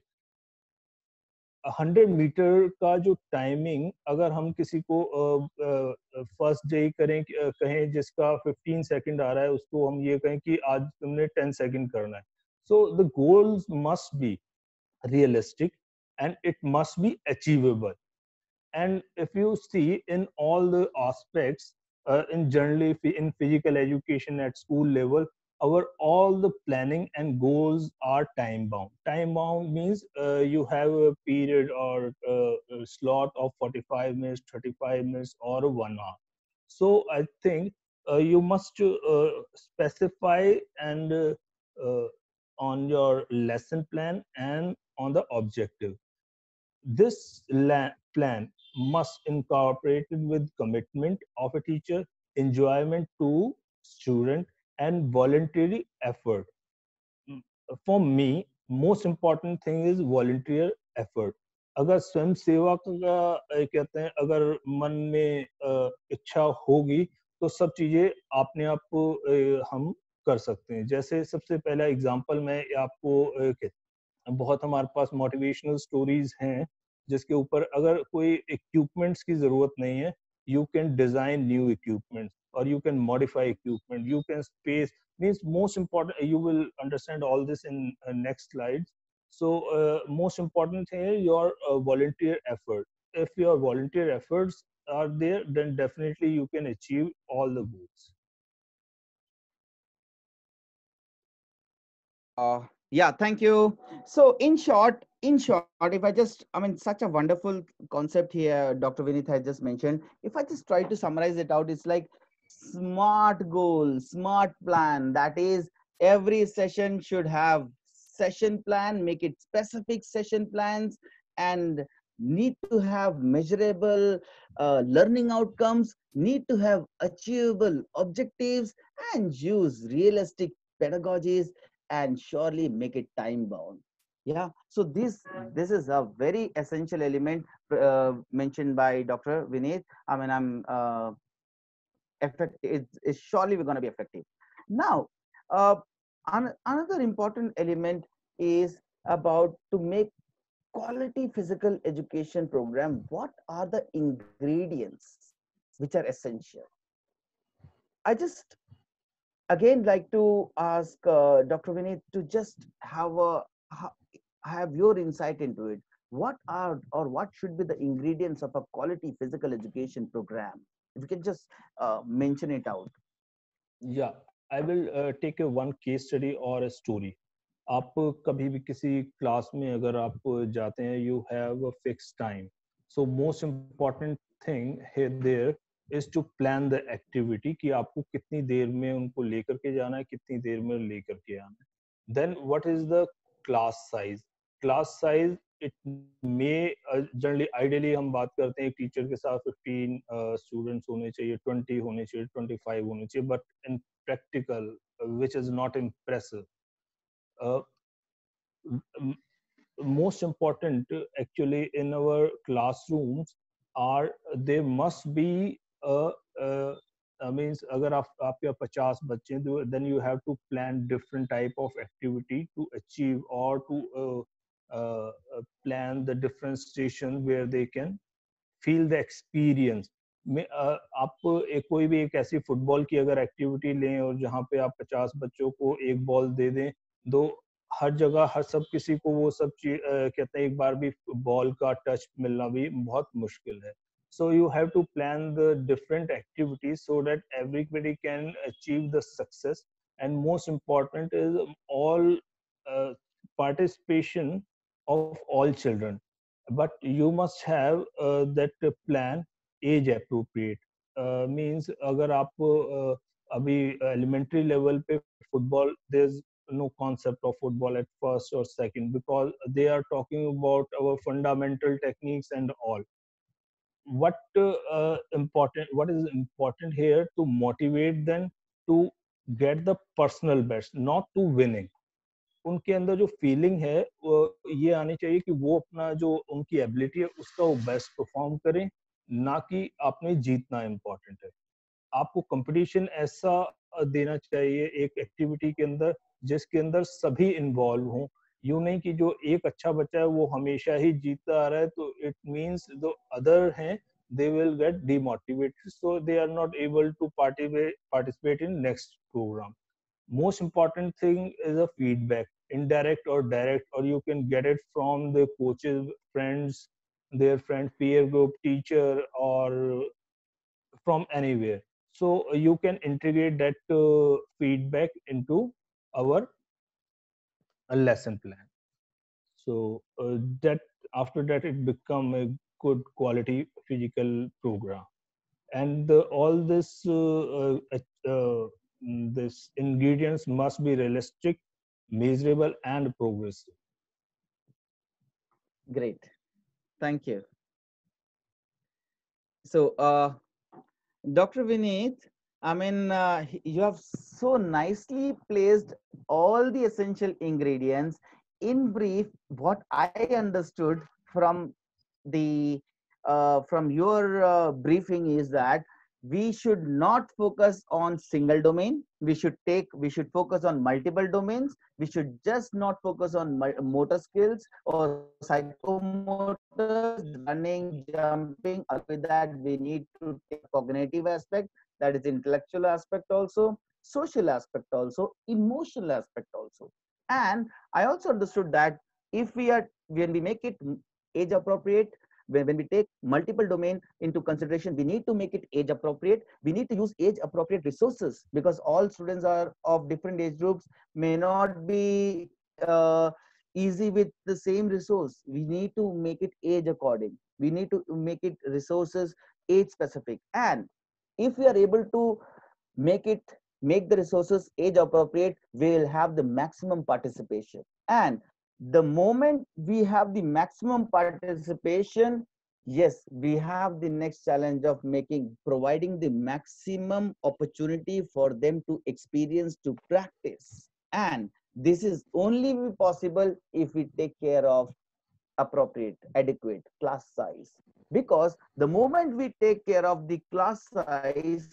Hundred metre का जो टाइमिंग, अगर हम किसी को फर्स्ट डे करें uh, कहें जिसका फिफ्टीन सेकंड आ रहा है, उसको हम ये कहें कि आज तुमने टेन सेकंड करना है. So the goals must be realistic and it must be achievable. And if you see in all the aspects, uh, in generally in physical education at school level, our all the planning and goals are time bound. Time bound means uh, you have a period or uh, a slot of forty-five minutes, thirty-five minutes or one hour. So I think uh, you must uh, specify and uh, uh, on your lesson plan and on the objective. This plan must incorporate with commitment of a teacher, enjoyment to student and voluntary effort. For me, most important thing is volunteer effort. अगर स्वयं सेवा का कहते हैं अगर मन में इच्छा होगी तो सब चीजें अपने आप हम कर सकते हैं. जैसे सबसे पहला एग्जांपल मैं आपको, बहुत हमारे पास मोटिवेशनल स्टोरीज हैं जिसके ऊपर अगर कोई इक्विपमेंट्स की जरूरत नहीं है, you can design new equipments और you can modify equipment, you can space, means most important, you will understand all this in next slides. So most important thing is your volunteer effort. If your volunteer efforts are there, then definitely you can achieve all the goals. Uh, yeah, thank you. So in short, in short, if I just, I mean, such a wonderful concept here, Doctor Vineet has just mentioned. If I just try to summarize it out, it's like smart goal, smart plan. That is, every session should have session plan, make it specific session plans, and need to have measurable uh, learning outcomes, need to have achievable objectives, and use realistic pedagogies, and surely make it time bound. Yeah, so this this is a very essential element uh, mentioned by Doctor Vineet. I mean, I'm uh, effective. It's, it's surely we're going to be effective. Now, uh, an, another important element is about to make quality physical education program. What are the ingredients which are essential? I just again like to ask uh, Doctor Vineet to just have a have your insight into it. What are or what should be the ingredients of a quality physical education program? If you can just uh, mention it out. Yeah, I will uh, take a one case study or a story. आप कभी भी किसी class में अगर आप जाते हैं, you have a fixed time. So most important thing here there is to plan the activity कि आपको कितनी देर में उनको लेकर के जाना है, कितनी देर में लेकर के आना है. Then what is the class size? class size, it may uh, generally ideally हम बात करते हैं एक टीचर के साथ fifteen uh, students होने चाहिए, twenty होने चाहिए, twenty-five होने चाहिए, but in practical, uh, which is not impressive. Uh, most important uh, actually in our classrooms are there must be a, a uh, means अगर आप आपके पचास बच्चे हैं, then you have to plan different type of activity to achieve or to uh, uh, plan the different station where they can feel the experience. में uh, आप एक कोई भी एक ऐसी फुटबॉल की अगर एक्टिविटी लें और जहाँ पे आप पचास बच्चों को एक बॉल दे दें, दो हर जगह हर सब किसी को वो सब चीज कहते हैं एक बार भी बॉल का टच मिलना भी बहुत मुश्किल है. So you have to plan the different activities so that everybody can achieve the success, and most important is all uh, participation of all children. But you must have uh, that plan age appropriate. Uh, means अगर आप uh, अभी elementary level पे football, there's no concept of football at first or second because they are talking about our fundamental techniques and all. What uh, important what is important here to motivate them to get the personal best, not to winning. उनके अंदर जो feeling है वो ये आनी चाहिए कि वो अपना जो उनकी एबिलिटी है उसका वो बेस्ट परफॉर्म करें, ना कि आपने जीतना इम्पोर्टेंट है. आपको कंपटीशन ऐसा देना चाहिए एक एक्टिविटी के अंदर जिसके अंदर सभी इन्वॉल्व हों. यूं नहीं कि जो एक अच्छा बच्चा है वो हमेशा ही जीतता आ रहा है, तो इट मींस जो अदर हैं they will get demotivated, so they are not able to participate participate in next program. Most important thing is a feedback, indirect or direct, or you can get it from the coaches, friends, their friend, peer group, teacher, or from anywhere. So you can integrate that uh, feedback into our uh, lesson plan. So uh, that after that it become a good quality physical program, and the, all this uh, uh, uh, this ingredients must be realistic, measurable, and progressive. Great, thank you. So uh, Doctor Vineet, I mean, uh, you have so nicely placed all the essential ingredients. In brief, what I understood from the uh, from your uh, briefing is that we should not focus on single domain. We should take we should focus on multiple domains. We should just not focus on motor skills or psychomotor, running, jumping. With that, we need to take cognitive aspect, that is intellectual aspect also, social aspect also, emotional aspect also. And I also understood that if we are when we make it age appropriate, when, when we take multiple domain into consideration, we need to make it age appropriate. We need to use age appropriate resources because all students are of different age groups, may not be uh, easy with the same resource. We need to make it age according. We need to make it resources age specific. And if we are able to make it make the resources age appropriate, we will have the maximum participation. And the moment we have the maximum participation, yes, we have the next challenge of making providing the maximum opportunity for them to experience, to practice. And this is only possible if we take care of appropriate, adequate class size. Because the moment we take care of the class size,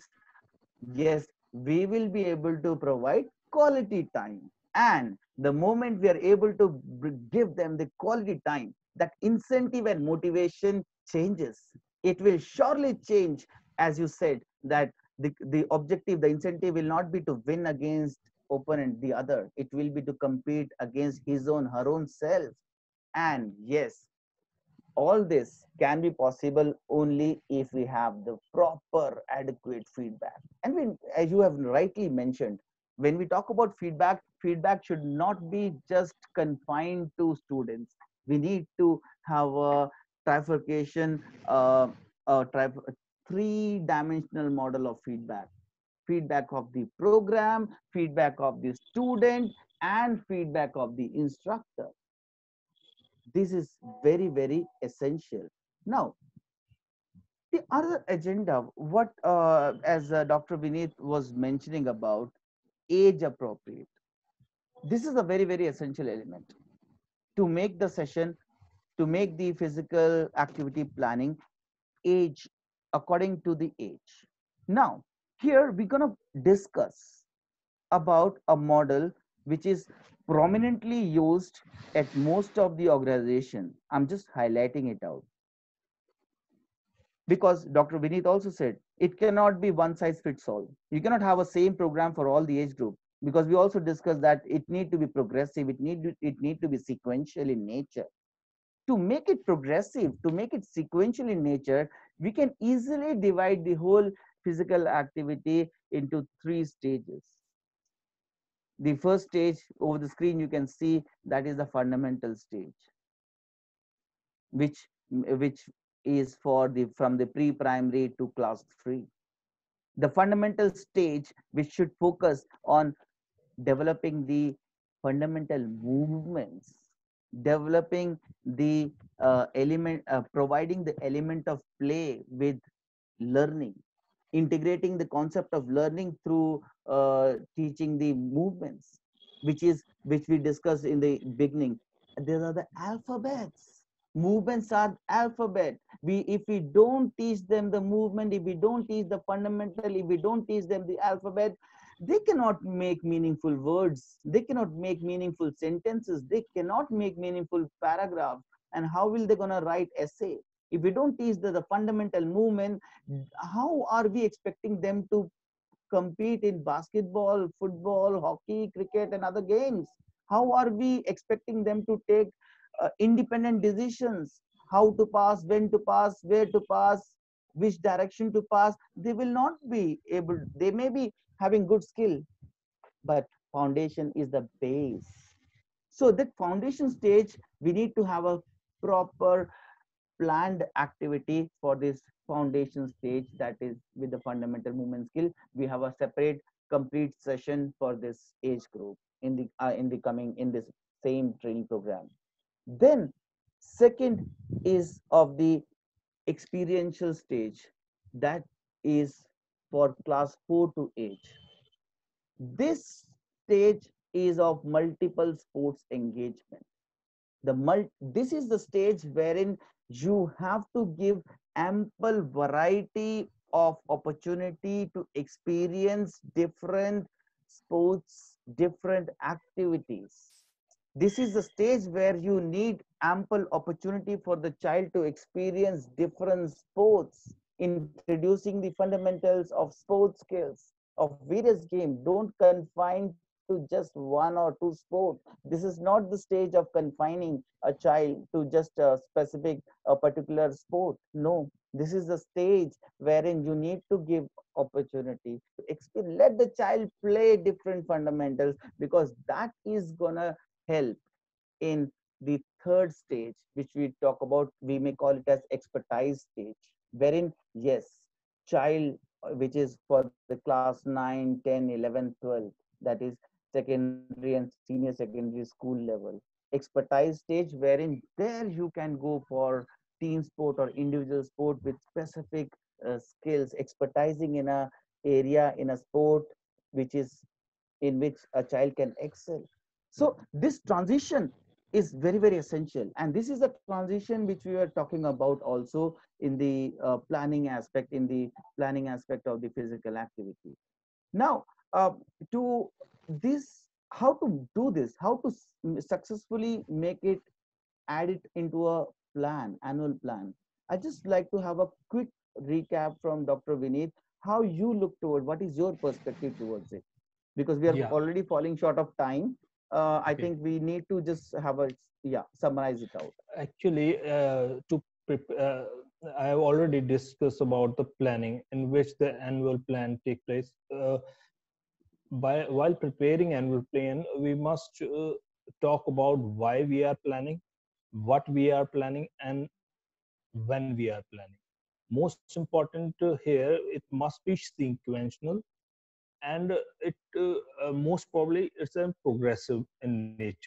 yes, we will be able to provide quality time. And the moment we are able to give them the quality time, that incentive and motivation changes. It will surely change, as you said, that the, the objective, the incentive will not be to win against opponent, the other. It will be to compete against his own, her own self. And yes, all this can be possible only if we have the proper, adequate feedback. And when, as you have rightly mentioned, when we talk about feedback, feedback should not be just confined to students. We need to have a trifurcation, uh, a tri three-dimensional model of feedback. Feedback of the program, feedback of the student, and feedback of the instructor. This is very, very essential. Now, the other agenda, what uh, as uh, Doctor Vineet was mentioning about age appropriate. This is a very, very essential element to make the session, to make the physical activity planning age according to the age. Now, here we're going to discuss about a model which is prominently used at most of the organization. I'm just highlighting it out because Doctor Vineet also said it cannot be one size fits all. You cannot have a same program for all the age group, because we also discussed that it need to be progressive, it need to, it need to be sequential in nature. To make it progressive, to make it sequential in nature, we can easily divide the whole physical activity into three stages. The first stage over the screen you can see, that is the fundamental stage, which which is for the from the pre-primary to class three. The fundamental stage which should focus on developing the fundamental movements, developing the uh, element, uh, providing the element of play with learning, integrating the concept of learning through uh, teaching the movements, which is which we discussed in the beginning. These are the alphabets. Movements are alphabet. We, if we don't teach them the movement, if we don't teach the fundamental, if we don't teach them the alphabet, they cannot make meaningful words, they cannot make meaningful sentences, they cannot make meaningful paragraphs. And how will they gonna write essay? If we don't teach the, the fundamental movement, how are we expecting them to compete in basketball, football, hockey, cricket, and other games? How are we expecting them to take uh, independent decisions? How to pass, when to pass, where to pass, which direction to pass? They will not be able, they may be having good skill, but foundation is the base. So that foundation stage, we need to have a proper planned activity for this foundation stage, that is with the fundamental movement skill. We have a separate complete session for this age group in the uh, in the coming in this same training program. Then second is of the experiential stage, that is for class four to eight. This stage is of multiple sports engagement. The mul this is the stage wherein you have to give ample variety of opportunity to experience different sports, different activities. This is the stage where you need ample opportunity for the child to experience different sports, introducing the fundamentals of sports skills of various games. Don't confine to just one or two sports. This is not the stage of confining a child to just a specific, a particular sport. No, this is the stage wherein you need to give opportunity to experience. Let the child play different fundamentals, because that is gonna help in the third stage, which we talk about. We may call it as expertise stage, wherein yes, child uh, which is for the class nine, ten, eleven, twelve, that is secondary and senior secondary school level. Expertise stage, wherein there you can go for team sport or individual sport with specific uh, skills, expertising in a area, in a sport which is in which a child can excel. So this transition is very, very essential. And this is a transition which we were talking about also in the uh, planning aspect, in the planning aspect of the physical activity. Now, uh, to this, how to do this, how to successfully make it, add it into a plan, annual plan. I just like to have a quick recap from Doctor Vineet, how you look toward, what is your perspective towards it? Because we are Yeah. already falling short of time. Uh, I Okay. think we need to just have a, yeah, summarize it out. Actually, uh, to prepare, uh, I have already discussed about the planning in which the annual plan take place. Uh, by while preparing annual plan, we must uh, talk about why we are planning, what we are planning, and when we are planning. Most important uh, here, it must be sequential, and uh, it uh, uh, most probably it's a progressive in nature.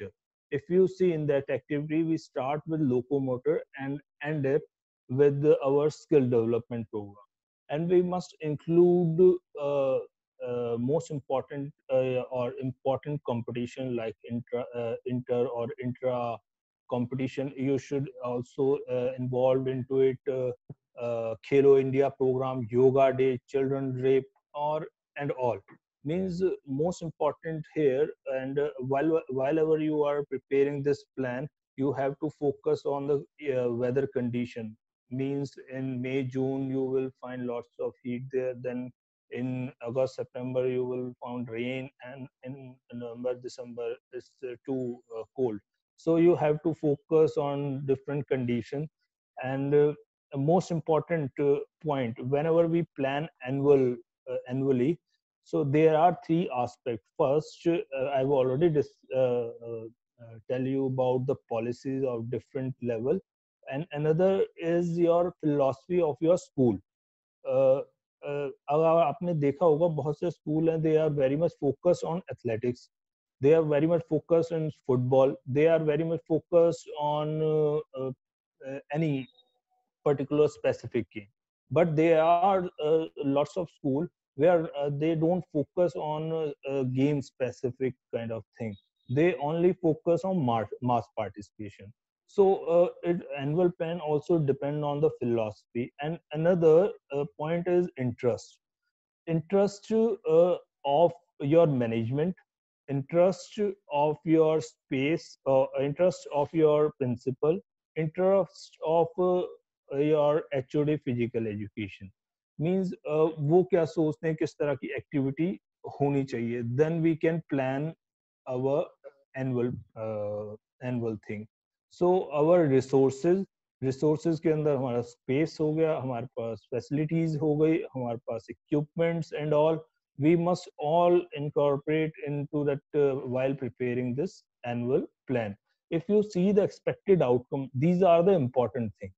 If you see in that activity, we start with locomotor and end it with our skill development program. And we must include uh, uh, most important uh, or important competition like intra, uh, inter or intra competition. You should also uh, involved into it uh, uh, Khelo India program, Yoga Day, Children Day, or and all. Means uh, most important here. And uh, while whilever you are preparing this plan, you have to focus on the uh, weather condition. Means in May, June, you will find lots of heat there. Then in August, September, you will find rain, and in November, December, it's uh, too uh, cold. So you have to focus on different conditions. And uh, the most important uh, point, whenever we plan annual uh, annually, so there are three aspects. First, uh, I've already dis- uh, uh, uh, tell you about the policies of different level, and another is your philosophy of your school. uh, uh, अगर आपने देखा होगा बहुत से school हैं, they are very much focused on athletics, they are very much focused on football, they are very much focused on uh, uh, uh, any particular specific game. But there are uh, lots of school where uh, they don't focus on uh, uh, game specific kind of thing. They only focus on mass, mass participation. So uh, it, annual plan also depend on the philosophy. And another uh, point is interest. Interest uh, of your management, interest of your space, uh, interest of your principal, interest of uh, your H O D physical education. Means uh, वो क्या सोचते हैं किस तरह की activity होनी चाहिए, then we can plan our annual uh, annual thing. So our resources, resources के अंदर हमारा स्पेस हो गया, हमारे पास फैसिलिटीज हो गई, हमारे पास equipments and all. We must all incorporate into that uh, while preparing this annual plan. If you see the expected outcome, these are the important things.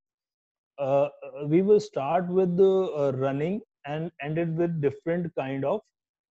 Uh, we will start with the uh, running and ended with different kind of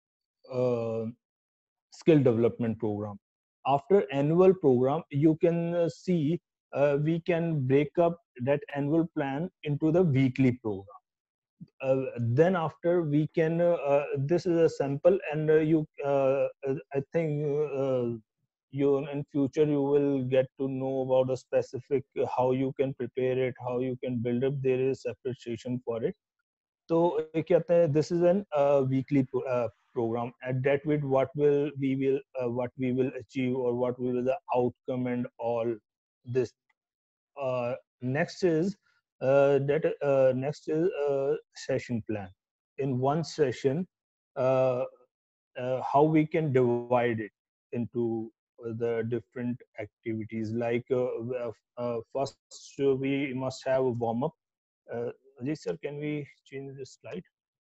uh, skill development program. After annual program, you can uh, see uh, we can break up that annual plan into the weekly program. Uh, then after we can uh, uh, this is a sample, and uh, you uh, I think uh, you in future you will get to know about the specific uh, how you can prepare it, how you can build up. There is separate session for it. So this is an uh, weekly pro uh, program. At that with what will we will uh, what we will achieve, or what will be the outcome and all this. Uh, next is uh, that uh, next is uh, session plan. In one session, uh, uh, how we can divide it into the different activities. Like uh, uh, first, we must have a warm up. Uh, Ajay sir, can we change this slide?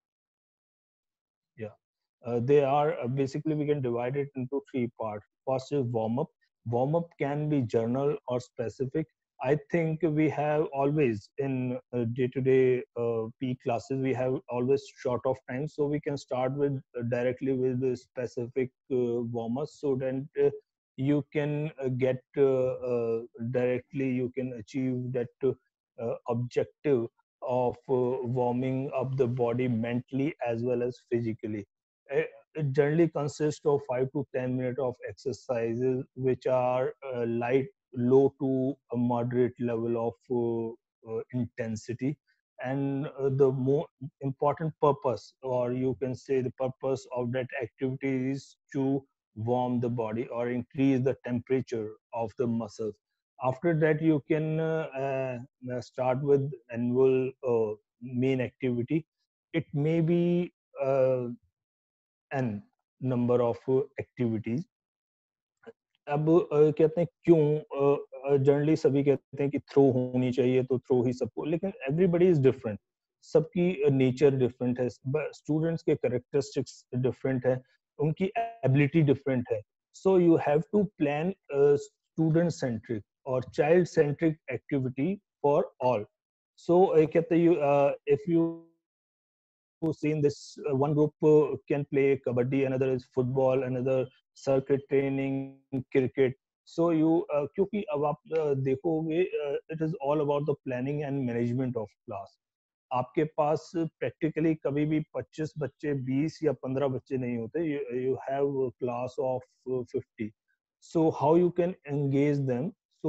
Yeah, uh, they are uh, basically we can divide it into three parts. First is warm up. Warm up can be general or specific. I think we have always in uh, day-to-day uh, P classes, we have always short of time, so we can start with uh, directly with the specific uh, warm-up, so that uh, you can uh, get uh, uh, directly, you can achieve that uh, objective of uh, warming up the body mentally as well as physically. It, it generally consists of five to ten minutes of exercises which are uh, light, low to a moderate level of uh, uh, intensity. And uh, the more important purpose, or you can say the purpose of that activity, is to warm the body or increase the temperature of the muscles. After that, you can uh, uh, start with annual uh, main activity. It may be uh, n number of uh, activities. अब uh, कहते हैं क्यों generally सभी कहते हैं कि throw होनी चाहिए तो थ्रो ही सबको, लेकिन एवरीबडी इज डिफरेंट, सबकी नेचर डिफरेंट है, स्टूडेंट्स के करेक्टरिस्टिक्स डिफरेंट है, उनकी एबिलिटी डिफरेंट है. So you have to plan student centric or child centric activity for all. So uh, if you see in this uh, one group uh, can play kabaddi, another is football, another circuit training, cricket, so you क्योंकि अब आप uh, देखोगे it is all about the planning and management of class. आपके पास practically कभी भी पच्चीस बच्चे, बीस या पंद्रह बच्चे नहीं होते. You have class of fifty. So how you can engage them? So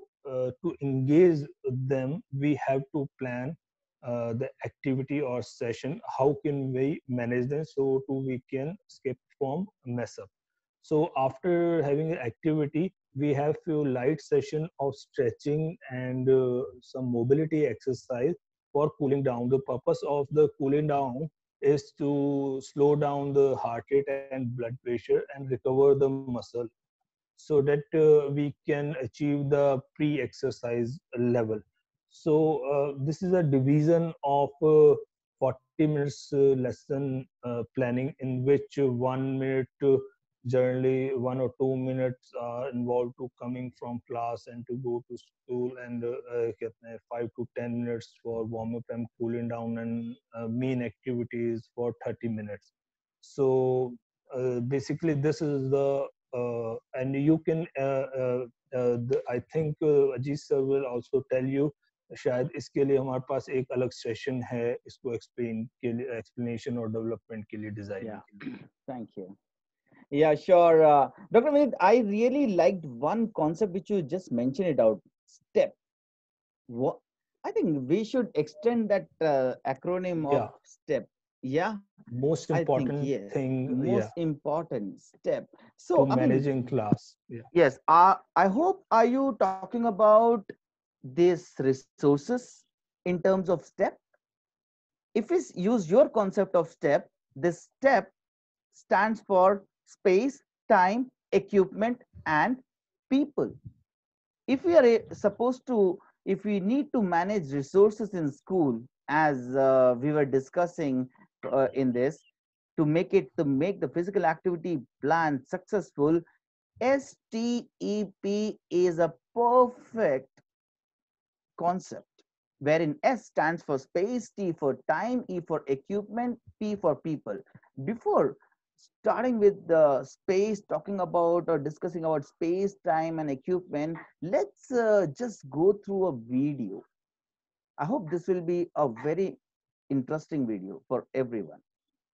to engage them we have to plan uh, the activity or session. How can we manage them so to we can skip from mess up? So after having an activity, we have few light session of stretching and uh, some mobility exercise for cooling down. The purpose of the cooling down is to slow down the heart rate and blood pressure and recover the muscle so that uh, we can achieve the pre-exercise level. So uh, this is a division of uh, forty minutes uh, lesson uh, planning, in which uh, one minute uh, generally one or two minutes are involved to coming from class and to go to school, and uh, uh, five to ten minutes for warm up and cooling down, and uh, main activities for thirty minutes. So uh, basically this is the uh, and you can uh, uh, uh, the, I think uh, Ajit sir will also tell you. शायद इसके लिए हमारे पास एक अलग session है इसको explain के लिए, एक्सप्लेनेशन और डेवलपमेंट के लिए, डिजाइन के लिए. Thank you. Yeah, sure. Uh, Doctor Vinit, I really liked one concept which you just mentioned it out. STEP. What? I think we should extend that uh, acronym of Yeah. STEP. Yeah. Most I important think, yes. thing, Most yeah, important step. So to I mean, managing class. Yeah. yes. Uh, I hope, are you talking about these resources in terms of STEP? If we s- use your concept of STEP, this STEP stands for space, time, equipment, and people. If we are a- supposed to, if we need to manage resources in school, as uh, we were discussing uh, in this, to make it, to make the physical activity plan successful, STEP is a perfect concept, wherein S stands for space, T for time, E for equipment, P for people. Before starting with the space, talking about or discussing about space, time, and equipment, let's uh, just go through a video. I hope this will be a very interesting video for everyone.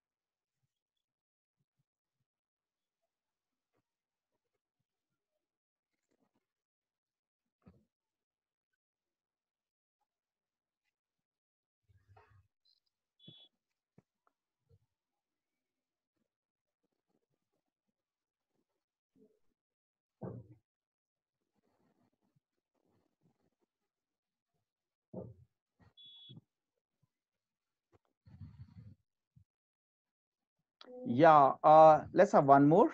Yeah, uh, let's have one more.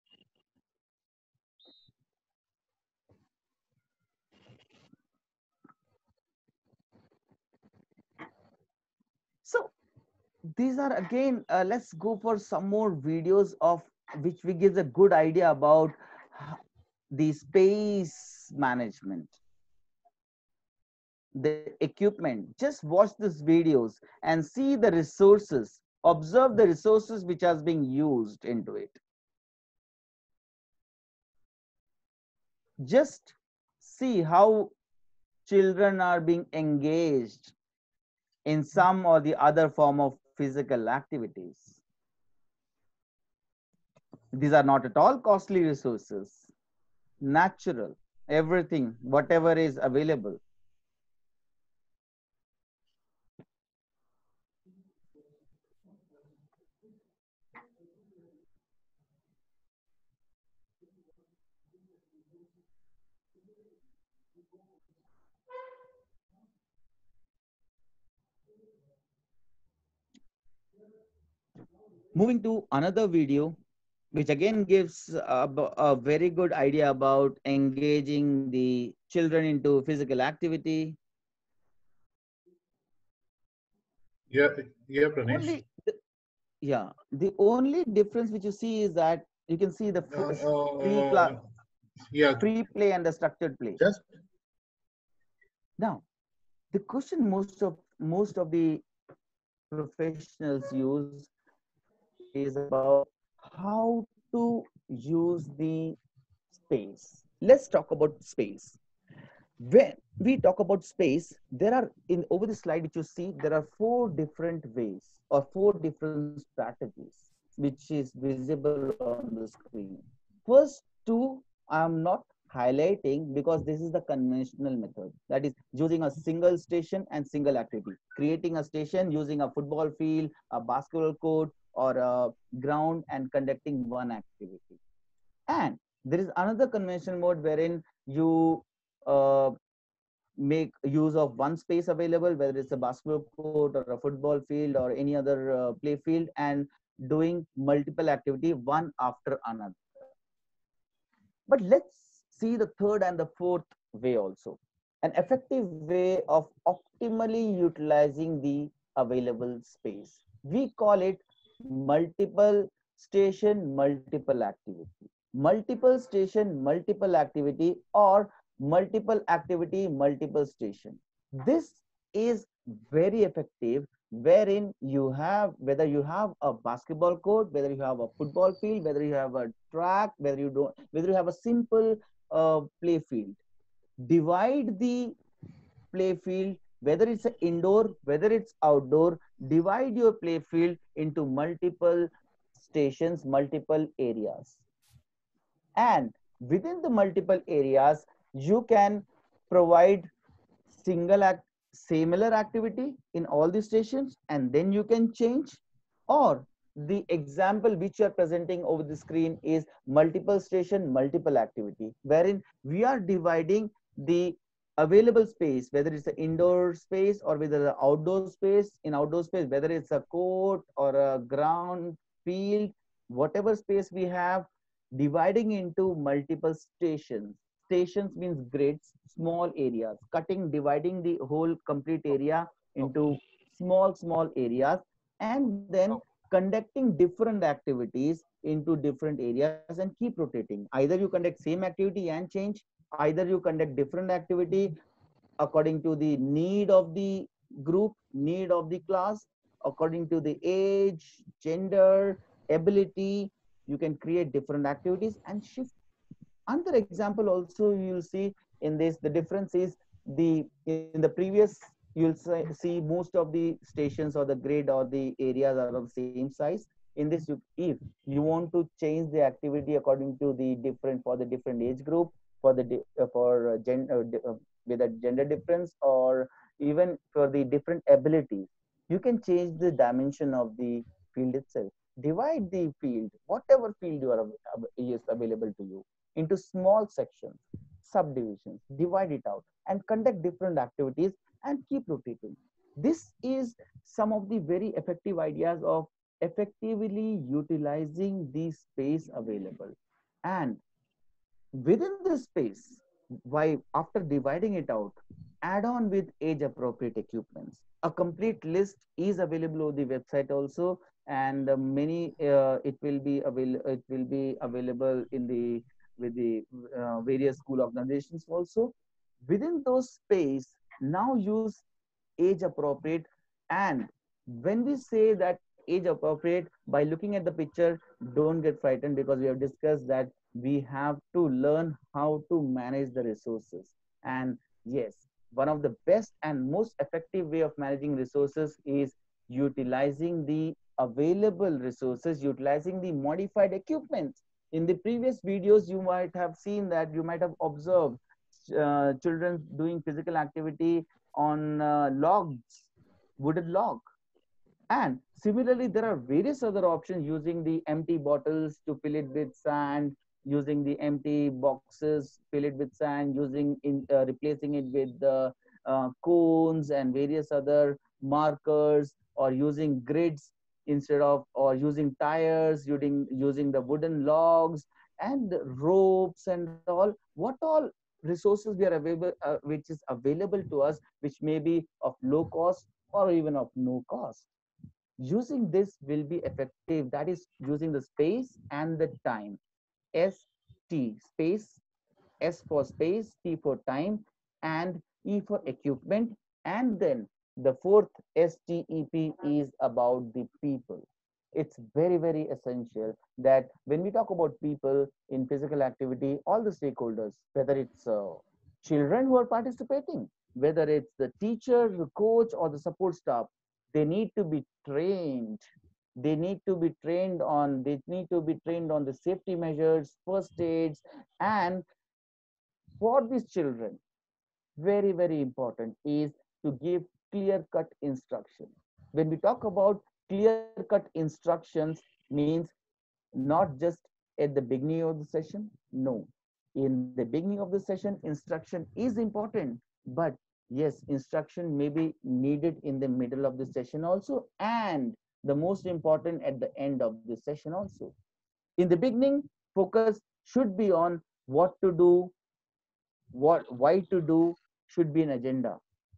So these are again, uh, let's go for some more videos of which we gives a good idea about h- the space management, the equipment. Just watch these videos and see the resources, observe the resources which are being used into it. Just see how children are being engaged in some or the other form of physical activities. These are not at all costly resources, natural, everything, whatever is available. Moving to another video, which again gives a, b- a very good idea about engaging the children into physical activity. Yeah, yeah, Pranesh. Only, the- yeah, the only difference which you see is that you can see the Uh, f- free uh, class, yeah, free play and the structured play. just Now, the question most of most of the professionals use is about how to use the space. let's talk about space. When we talk about space, there are in over the slide which you see, there are four different ways or four different strategies which is visible on the screen. First two I am not highlighting because this is the conventional method, that is using a single station and single activity, creating a station using a football field, a basketball court, or a ground, and conducting one activity. And there is another conventional mode wherein you uh, make use of one space available, whether it's a basketball court or a football field or any other uh, play field, and doing multiple activity one after another. But let's see the third and the fourth way also. An effective way of optimally utilizing the available space. We call it multiple station, multiple activity. Multiple station, multiple activity, or multiple activity, multiple station. This is very effective, wherein you have, whether you have a basketball court, whether you have a football field, whether you have a track, whether you don't, whether you have a simple uh, play field. Divide the play field, whether it's an indoor, whether it's outdoor, divide your play field into multiple stations, multiple areas. And within the multiple areas, you can provide single act similar activity in all the stations, and then you can change. Or the example which you are presenting over the screen is multiple station, multiple activity, wherein we are dividing the available space, whether it's an indoor space or whether the outdoor space. In outdoor space, whether it's a court or a ground, field, whatever space we have, dividing into multiple stations. Stations means grids, small areas, cutting, dividing the whole complete area into small, small areas, and then conducting different activities into different areas and keep rotating. Either you conduct same activity and change, either you conduct different activity according to the need of the group, need of the class, according to the age, gender, ability. You can create different activities and shift. Another example also you will see in this, the difference is the in the previous you'll see most of the stations or the grid or the areas are of the same size. In this, you, if you want to change the activity according to the different, for the different age group, for the uh, for uh, gen, uh, uh, with a gender difference, or even for the different abilities, you can change the dimension of the field itself. Divide the field, whatever field you are is available to you, into small sections, subdivisions, divide it out, and conduct different activities and keep rotating. This is some of the very effective ideas of effectively utilizing the space available. And within this space, why after dividing it out, add on with age appropriate equipments. A complete list is available on the website also, and uh, many uh, it will be available it will be available in the with the uh, various school organizations also. Within those space, now use age appropriate. And when we say that age appropriate, by looking at the picture, don't get frightened, because we have discussed that we have to learn how to manage the resources. And yes, one of the best and most effective way of managing resources is utilizing the available resources, utilizing the modified equipment. In the previous videos, you might have seen that, you might have observed uh, children doing physical activity on uh, logs, wooden log. And similarly, there are various other options, using the empty bottles to fill it with sand, using the empty boxes, fill it with sand, using in uh, replacing it with the uh, cones and various other markers, or using grids instead of, or using tires, using using the wooden logs and ropes and all. What all resources we are available, uh, which is available to us, which may be of low cost or even of no cost. Using this will be effective, that is using the space and the time. S T, space, S for space, T for time, and E for equipment. And then the fourth S T E P is about the people. it's very, very essential that when we talk about people in physical activity, all the stakeholders, whether it's uh, children who are participating, whether it's the teacher, the coach, or the support staff, they need to be trained. They need to be trained on, they need to be trained on the safety measures, first aids, and for these children, very, very important is to give clear cut instruction. When we talk about clear cut instructions, means not just at the beginning of the session. No, in the beginning of the session, instruction is important, but yes, instruction may be needed in the middle of the session also, and the most important at the end of the session also. In the beginning, focus should be on what to do, what why to do, should be an agenda.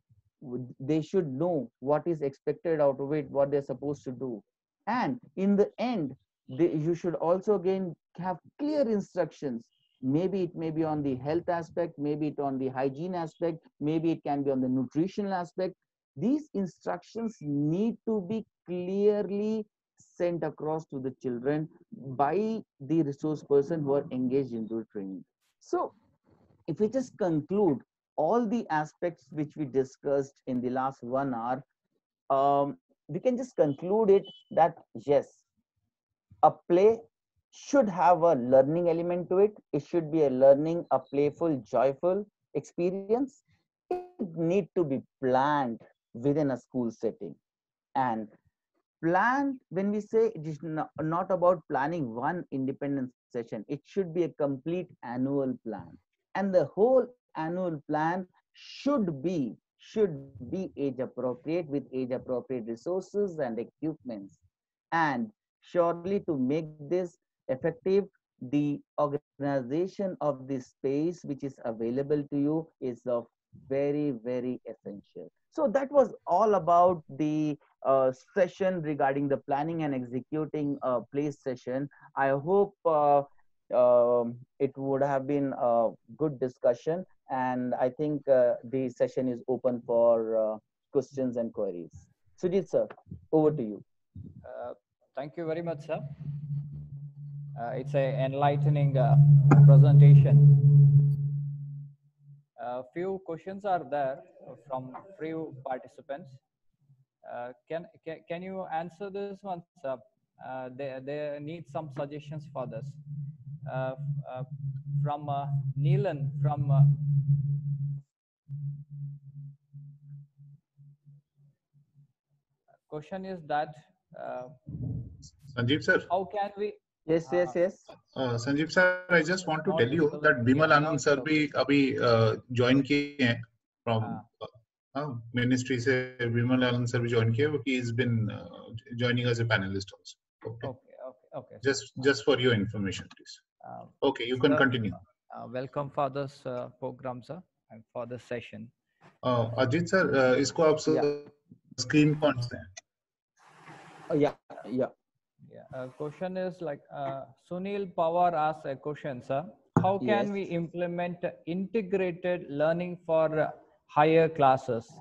They should know what is expected out of it, what they're supposed to do. And in the end, they, you should also again have clear instructions. Maybe it may be on the health aspect, maybe it on the hygiene aspect, maybe it can be on the nutritional aspect. These instructions need to be clearly sent across to the children by the resource person who are engaged into training. So if we just conclude all the aspects which we discussed in the last one hour, um, we can just conclude it that yes, a play should have a learning element to it. It should be a learning, a playful, joyful experience. It need to be planned within a school setting. And plan, when we say it is not, not about planning one independent session, it should be a complete annual plan. And the whole annual plan should be should be age appropriate, with age appropriate resources and equipments. And surely to make this effective, the organization of this space which is available to you is of very, very essential. So that was all about the uh, session regarding the planning and executing a play session. I hope uh, um, it would have been a good discussion, and I think uh, the session is open for uh, questions and queries. Sujit sir, over to you. Uh, thank you very much, sir. Uh, it's an enlightening uh, presentation. A few questions are there from few participants. Uh, can, can can you answer this one, sir? Uh, they they need some suggestions for this. Uh, uh, from uh, Neelan from. Uh, question is that. Uh, Sanjeev sir. How can we? Yes, yes, yes. Uh, Sanjeev sir, I just want to tell you that Bimal Anand sir भी अभी uh, join किए हैं from uh, ministry से Bimal Anand sir भी join किए. He's been uh, joining as a panelist also. Okay. Okay. Okay. Okay. Just just for your information, please. Uh, okay, you can sir, continue. Uh, welcome for this uh, program, sir, and for the session. Uh, Ajit sir, uh, इसको आप yeah. screen कौन सा है? Oh, yeah, yeah. Yeah. Uh, question is like uh, Sunil Pawar asks a question, sir. How can Yes. we implement integrated learning for uh, higher classes?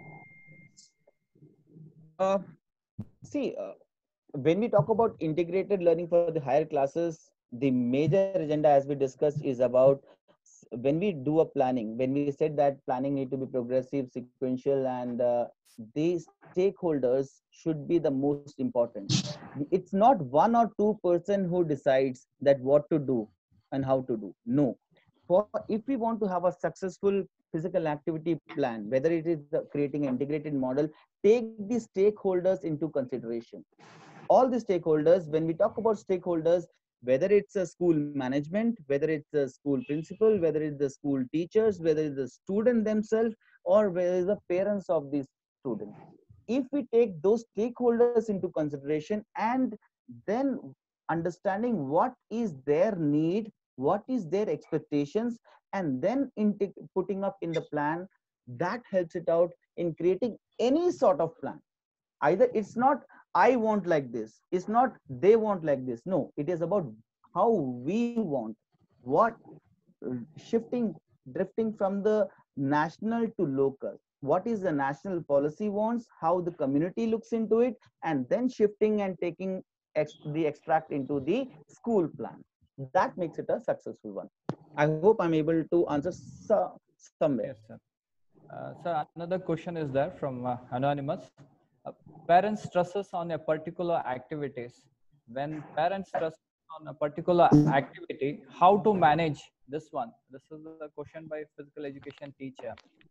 Uh, see, uh, when we talk about integrated learning for the higher classes, the major agenda, as we discussed, is about when we do a planning, when we said that planning need to be progressive, sequential, and uh, these stakeholders should be the most important. It's not one or two person who decides that what to do and how to do. No. For if we want to have a successful physical activity plan, whether it is the creating an integrated model, take the stakeholders into consideration. All the stakeholders, when we talk about stakeholders, whether it's a school management, whether it's a school principal, whether it's the school teachers, whether it's the student themselves, or whether it's the parents of these students. If we take those stakeholders into consideration and then understanding what is their need, what is their expectations, and then into putting up in the plan, that helps it out in creating any sort of plan. Either it's not I want like this, it's not they want like this. No, it is about how we want, what shifting, drifting from the national to local. What is the national policy wants, how the community looks into it, and then shifting and taking ex the extract into the school plan. That makes it a successful one. I hope I'm able to answer so, somewhere. Yes, sir. Uh, so another question is there from uh, anonymous. Uh, parents stresses on a particular activities. When parents stress on a particular activity, how to manage this one? This is a question by physical education teacher.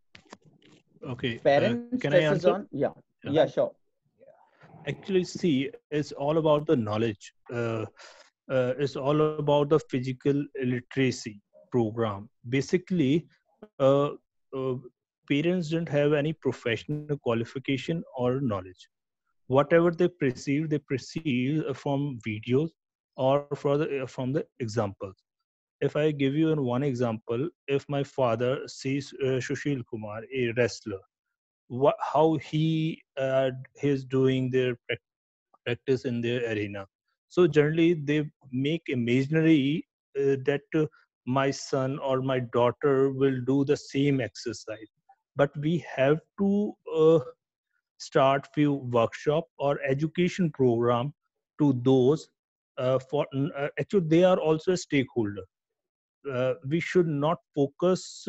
Okay, uh, Parents can I stresses answer? on, yeah, Yeah. yeah, sure. Actually, see, it's all about the knowledge. Uh, uh, it's all about the physical literacy program. Basically, uh, uh, parents don't have any professional qualification or knowledge. Whatever they perceive, they perceive from videos or from the, from the examples. If I give you one example, if my father sees uh, Sushil Kumar, a wrestler, what, how he uh, is doing their prac- practice in their arena. So generally, they make imaginary uh, that uh, my son or my daughter will do the same exercise. But we have to uh, start few workshop or education program to those uh, for uh, actually they are also a stakeholder. Uh, we should not focus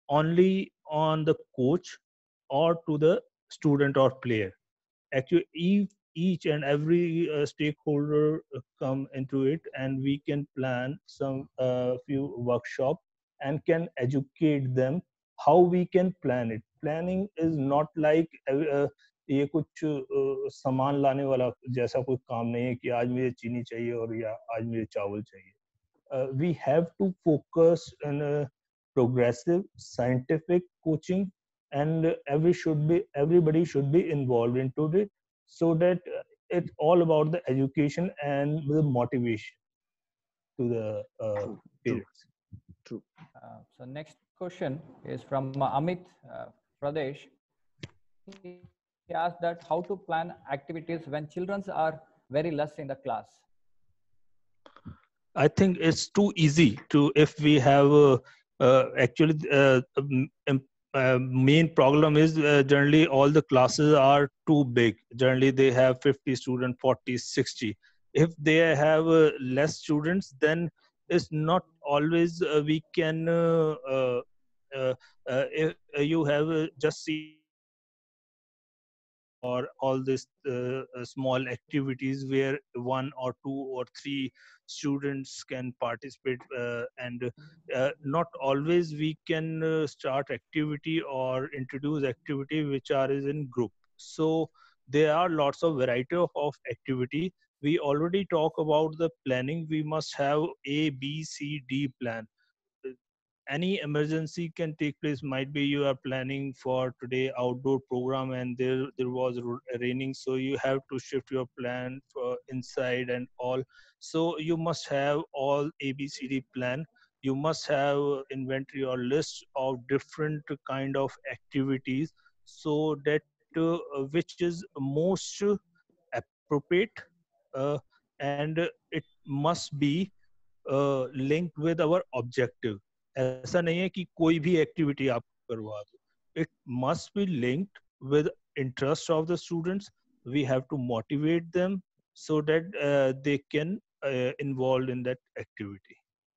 only on the coach or to the student or player. Actually, each, each and every uh, stakeholder uh, come into it, and we can plan some uh, few workshop and can educate them how we can plan it. Planning is not like uh, ये कुछ uh, सामान लाने वाला जैसा कोई काम नहीं है कि आज मुझे चीनी चाहिए और या आज मुझे चावल चाहिए. Uh, we have to focus on a progressive scientific coaching, and every should be everybody should be involved into it, so that uh, it's all about the education and the motivation to the uh, True, parents. true. Uh, so next question is from uh, Amit uh, Pradesh. He asked that how to plan activities when children are very less in the class. I think it's too easy to if we have uh, uh, actually uh, um, um, uh, main problem is uh, generally all the classes are too big. Generally they have fifty students, forty, sixty. If they have uh, less students, then it's not always uh, we can uh, uh, uh, uh, if uh, you have uh, just see or all this uh, uh, small activities where one or two or three students can participate uh, and uh, not always we can uh, start activity or introduce activity which are is in group. So there are lots of variety of, of activity. We already talk about the planning. We must have a b c d plan. Any emergency can take place. Might be you are planning for today outdoor program and there there was r- raining, so you have to shift your plan for inside and all. So you must have all abcd plan. You must have inventory or list of different kind of activities, so that uh, which is most appropriate, uh, and it must be uh, linked with our objective. ऐसा नहीं है कि कोई भी activity आप करवा दो. It must be linked with interest of the students. We have to motivate them so that uh, they can uh, involved in that activity.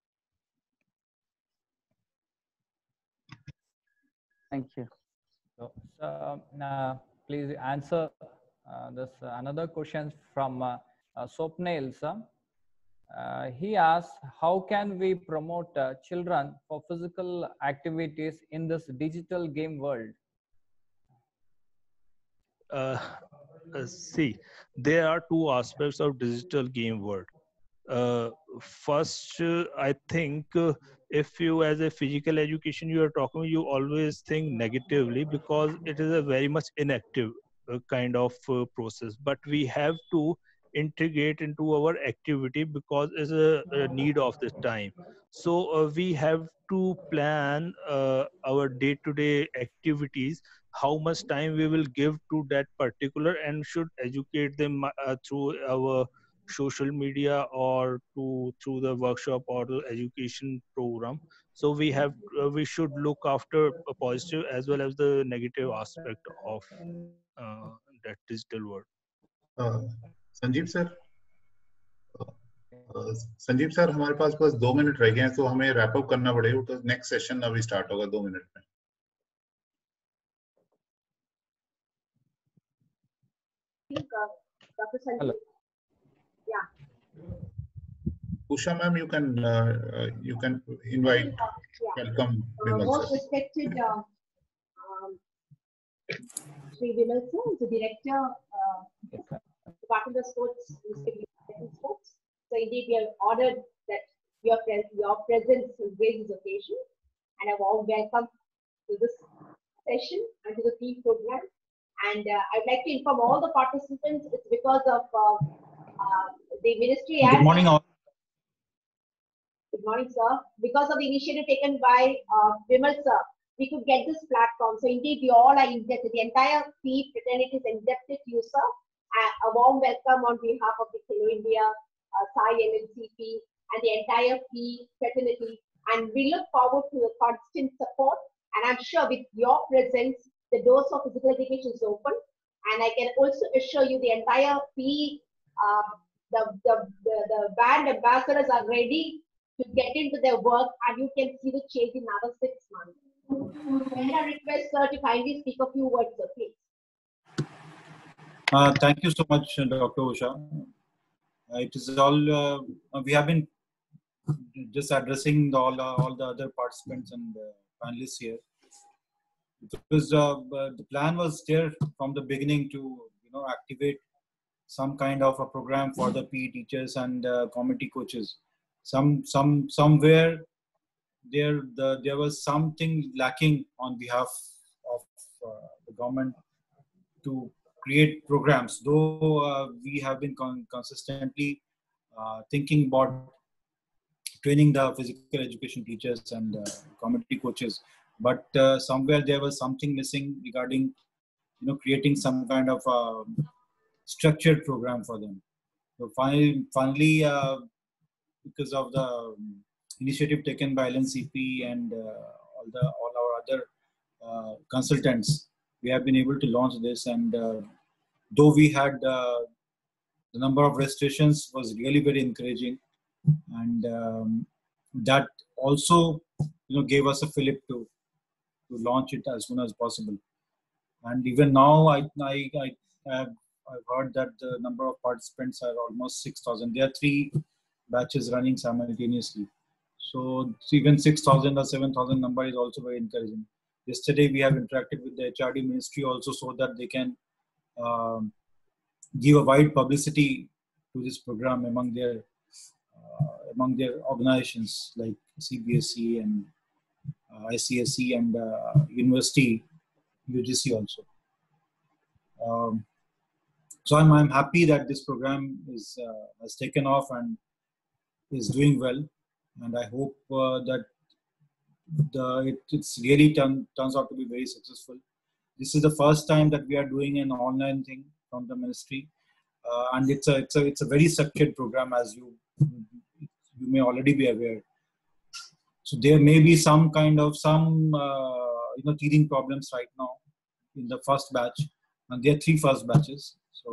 Thank you. So, so uh, please answer uh, this uh, another question from uh, uh, Swapnil, sir. Uh, he asks, how can we promote uh, children for physical activities in this digital game world? Uh, uh, see, there are two aspects of digital game world. Uh, first, uh, I think uh, if you as a physical education you are talking, you always think negatively because it is a very much inactive uh, kind of uh, process. But we have to integrate into our activity because it's a, a need of the time. So uh, we have to plan uh, our day-to-day activities, how much time we will give to that particular, and should educate them uh, through our social media or to through the workshop or the education program. So we have uh, we should look after a positive as well as the negative aspect of uh, that digital world. Uh, Sanjeev sir. Sanjeev sir, हमारे पास बस दो minute रह गए हैं, तो हमें wrap up करना पड़ेगा, तो नेक्स्ट सेशन अभी स्टार्ट होगा दो मिनट में. Doctor Sanjeev. Hello. Yeah. Usha ma'am, you can uh, you can invite, Yeah. welcome Uh, Vimal most sir. respected uh, um, Sri Vimal sir, the director, uh, Department of Sports, Sports. So indeed, we are honored that your pres your presence in this occasion, and a warm welcome to this session and to the theme program. And uh, I'd like to inform all the participants, it's because of uh, uh, the ministry. Good morning all. Good morning, sir. Because of the initiative taken by uh, Vimal sir, we could get this platform. So indeed, we all are indebted. The entire P fraternity is indebted to you, sir. Uh, a warm welcome on behalf of the Khelo India, uh, Sai L N C P, and the entire P fraternity. And we look forward to the constant support. And I'm sure with your presence, the doors for physical education is open. And I can also assure you the entire P, uh, the, the, the, the band ambassadors are ready to get into their work, and you can see the change in another six months. May I request sir to kindly speak a few words, sir, please. Uh, thank you so much, Doctor Usha. Uh, it is all, uh, we have been just addressing the, all, uh, all the other participants and uh, panelists here. Because uh, the plan was there from the beginning to, you know, activate some kind of a program for the P E teachers and uh, committee coaches. Some, some, somewhere there, the, there was something lacking on behalf of uh, the government to create programs. Though uh, we have been con consistently uh, thinking about training the physical education teachers and uh, committee coaches. But uh, somewhere there was something missing regarding, you know, creating some kind of uh, structured program for them. So finally, finally uh, because of the initiative taken by L N C P and uh, all the all our other uh, consultants, we have been able to launch this. And uh, though we had uh, the number of registrations was really very encouraging, and um, that also, you know, gave us a fillip to. to launch it as soon as possible. And even now, I, I, I, have, I've heard that the number of participants are almost six thousand. There are three batches running simultaneously. So even six thousand or seven thousand number is also very encouraging. Yesterday, we have interacted with the H R D ministry also so that they can um, give a wide publicity to this program among their, uh, among their organizations like C B S E and Uh, I C S E and uh, University, U G C also. Um, so I'm, I'm happy that this program is uh, has taken off and is doing well, and I hope uh, that the it, it's really turn, turns out to be very successful. This is the first time that we are doing an online thing from the ministry, uh, and it's a it's a it's a very structured program, as you you may already be aware. So there may be some kind of some uh, you know teething problems right now in the first batch, and there are three first batches. So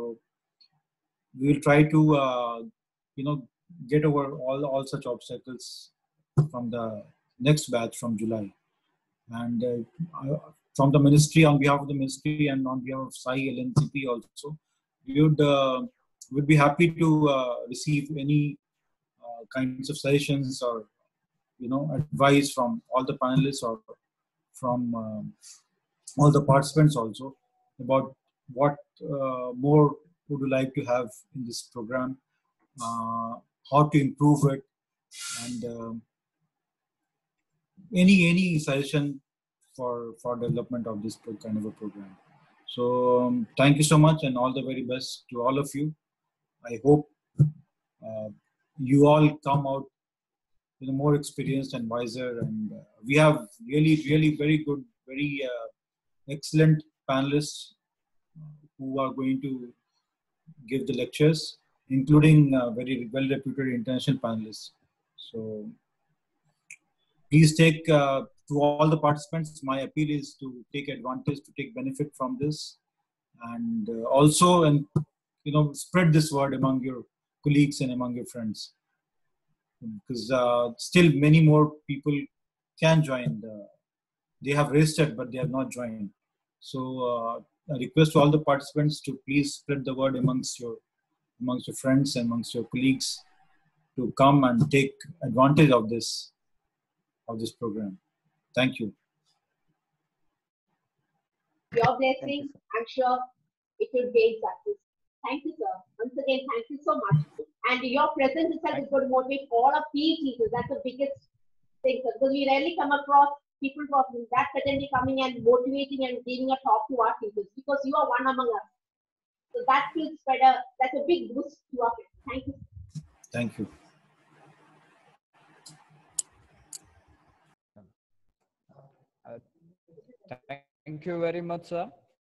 we will try to uh, you know get over all all such obstacles from the next batch from July, and uh, from the ministry, on behalf of the ministry and on behalf of Sai L N C P also, we would uh, would be happy to uh, receive any uh, kinds of suggestions or you know, advice from all the panelists or from um, all the participants also about what uh, more would you like to have in this program, uh, how to improve it, and uh, any any suggestion for for development of this kind of a program. So um, thank you so much, and all the very best to all of you. I hope uh, you all come out, you know, more experienced and wiser, and uh, we have really, really very good, very uh, excellent panelists who are going to give the lectures, including uh, very well-reputed international panelists. So please take, uh, to all the participants, my appeal is to take advantage, to take benefit from this, and uh, also, and you know, spread this word among your colleagues and among your friends. because uh, still many more people can join. The, they have registered, but they have not joined. So uh, a request to all the participants to please spread the word amongst your amongst your friends and amongst your colleagues to come and take advantage of this of this program. Thank you. Your blessings, I'm sure it will gain success. Thank you, sir. Once again, thank you so much. And your presence itself is going to motivate all of these teachers. That's the biggest thing, sir. Because we rarely come across people from that certainly coming and motivating and giving a talk to our teachers, because you are one among us. So that will spread a, that's a big boost to our friends. Thank you. Thank you. Uh, thank you very much, sir.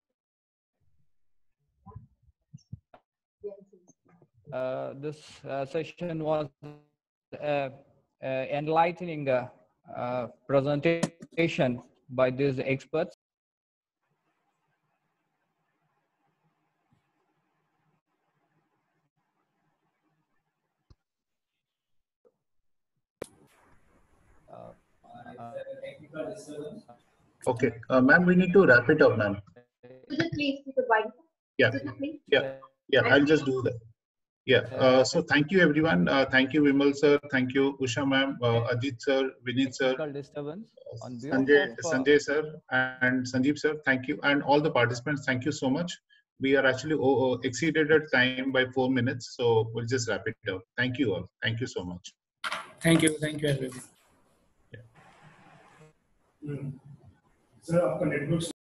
Uh, this uh, session was uh, uh, enlightening uh, uh, presentation by these experts. Uh, okay, uh, ma'am, we need to wrap it up, ma'am. Please, please, yeah, yeah, yeah. I'll just do that. Yeah. Uh, so thank you, everyone. Uh, thank you, Vimal sir. Thank you, Usha ma'am, uh, Ajit sir, Vinit sir, disturbance on Sanjay, of, uh, Sanjay sir, and Sanjeev sir. Thank you, and all the participants. Thank you so much. We are actually oh, oh, exceeded our time by four minutes, so we'll just wrap it up. Thank you all. Thank you so much. Thank you. Thank you, everyone. Yeah. Mm. Sir, आपका network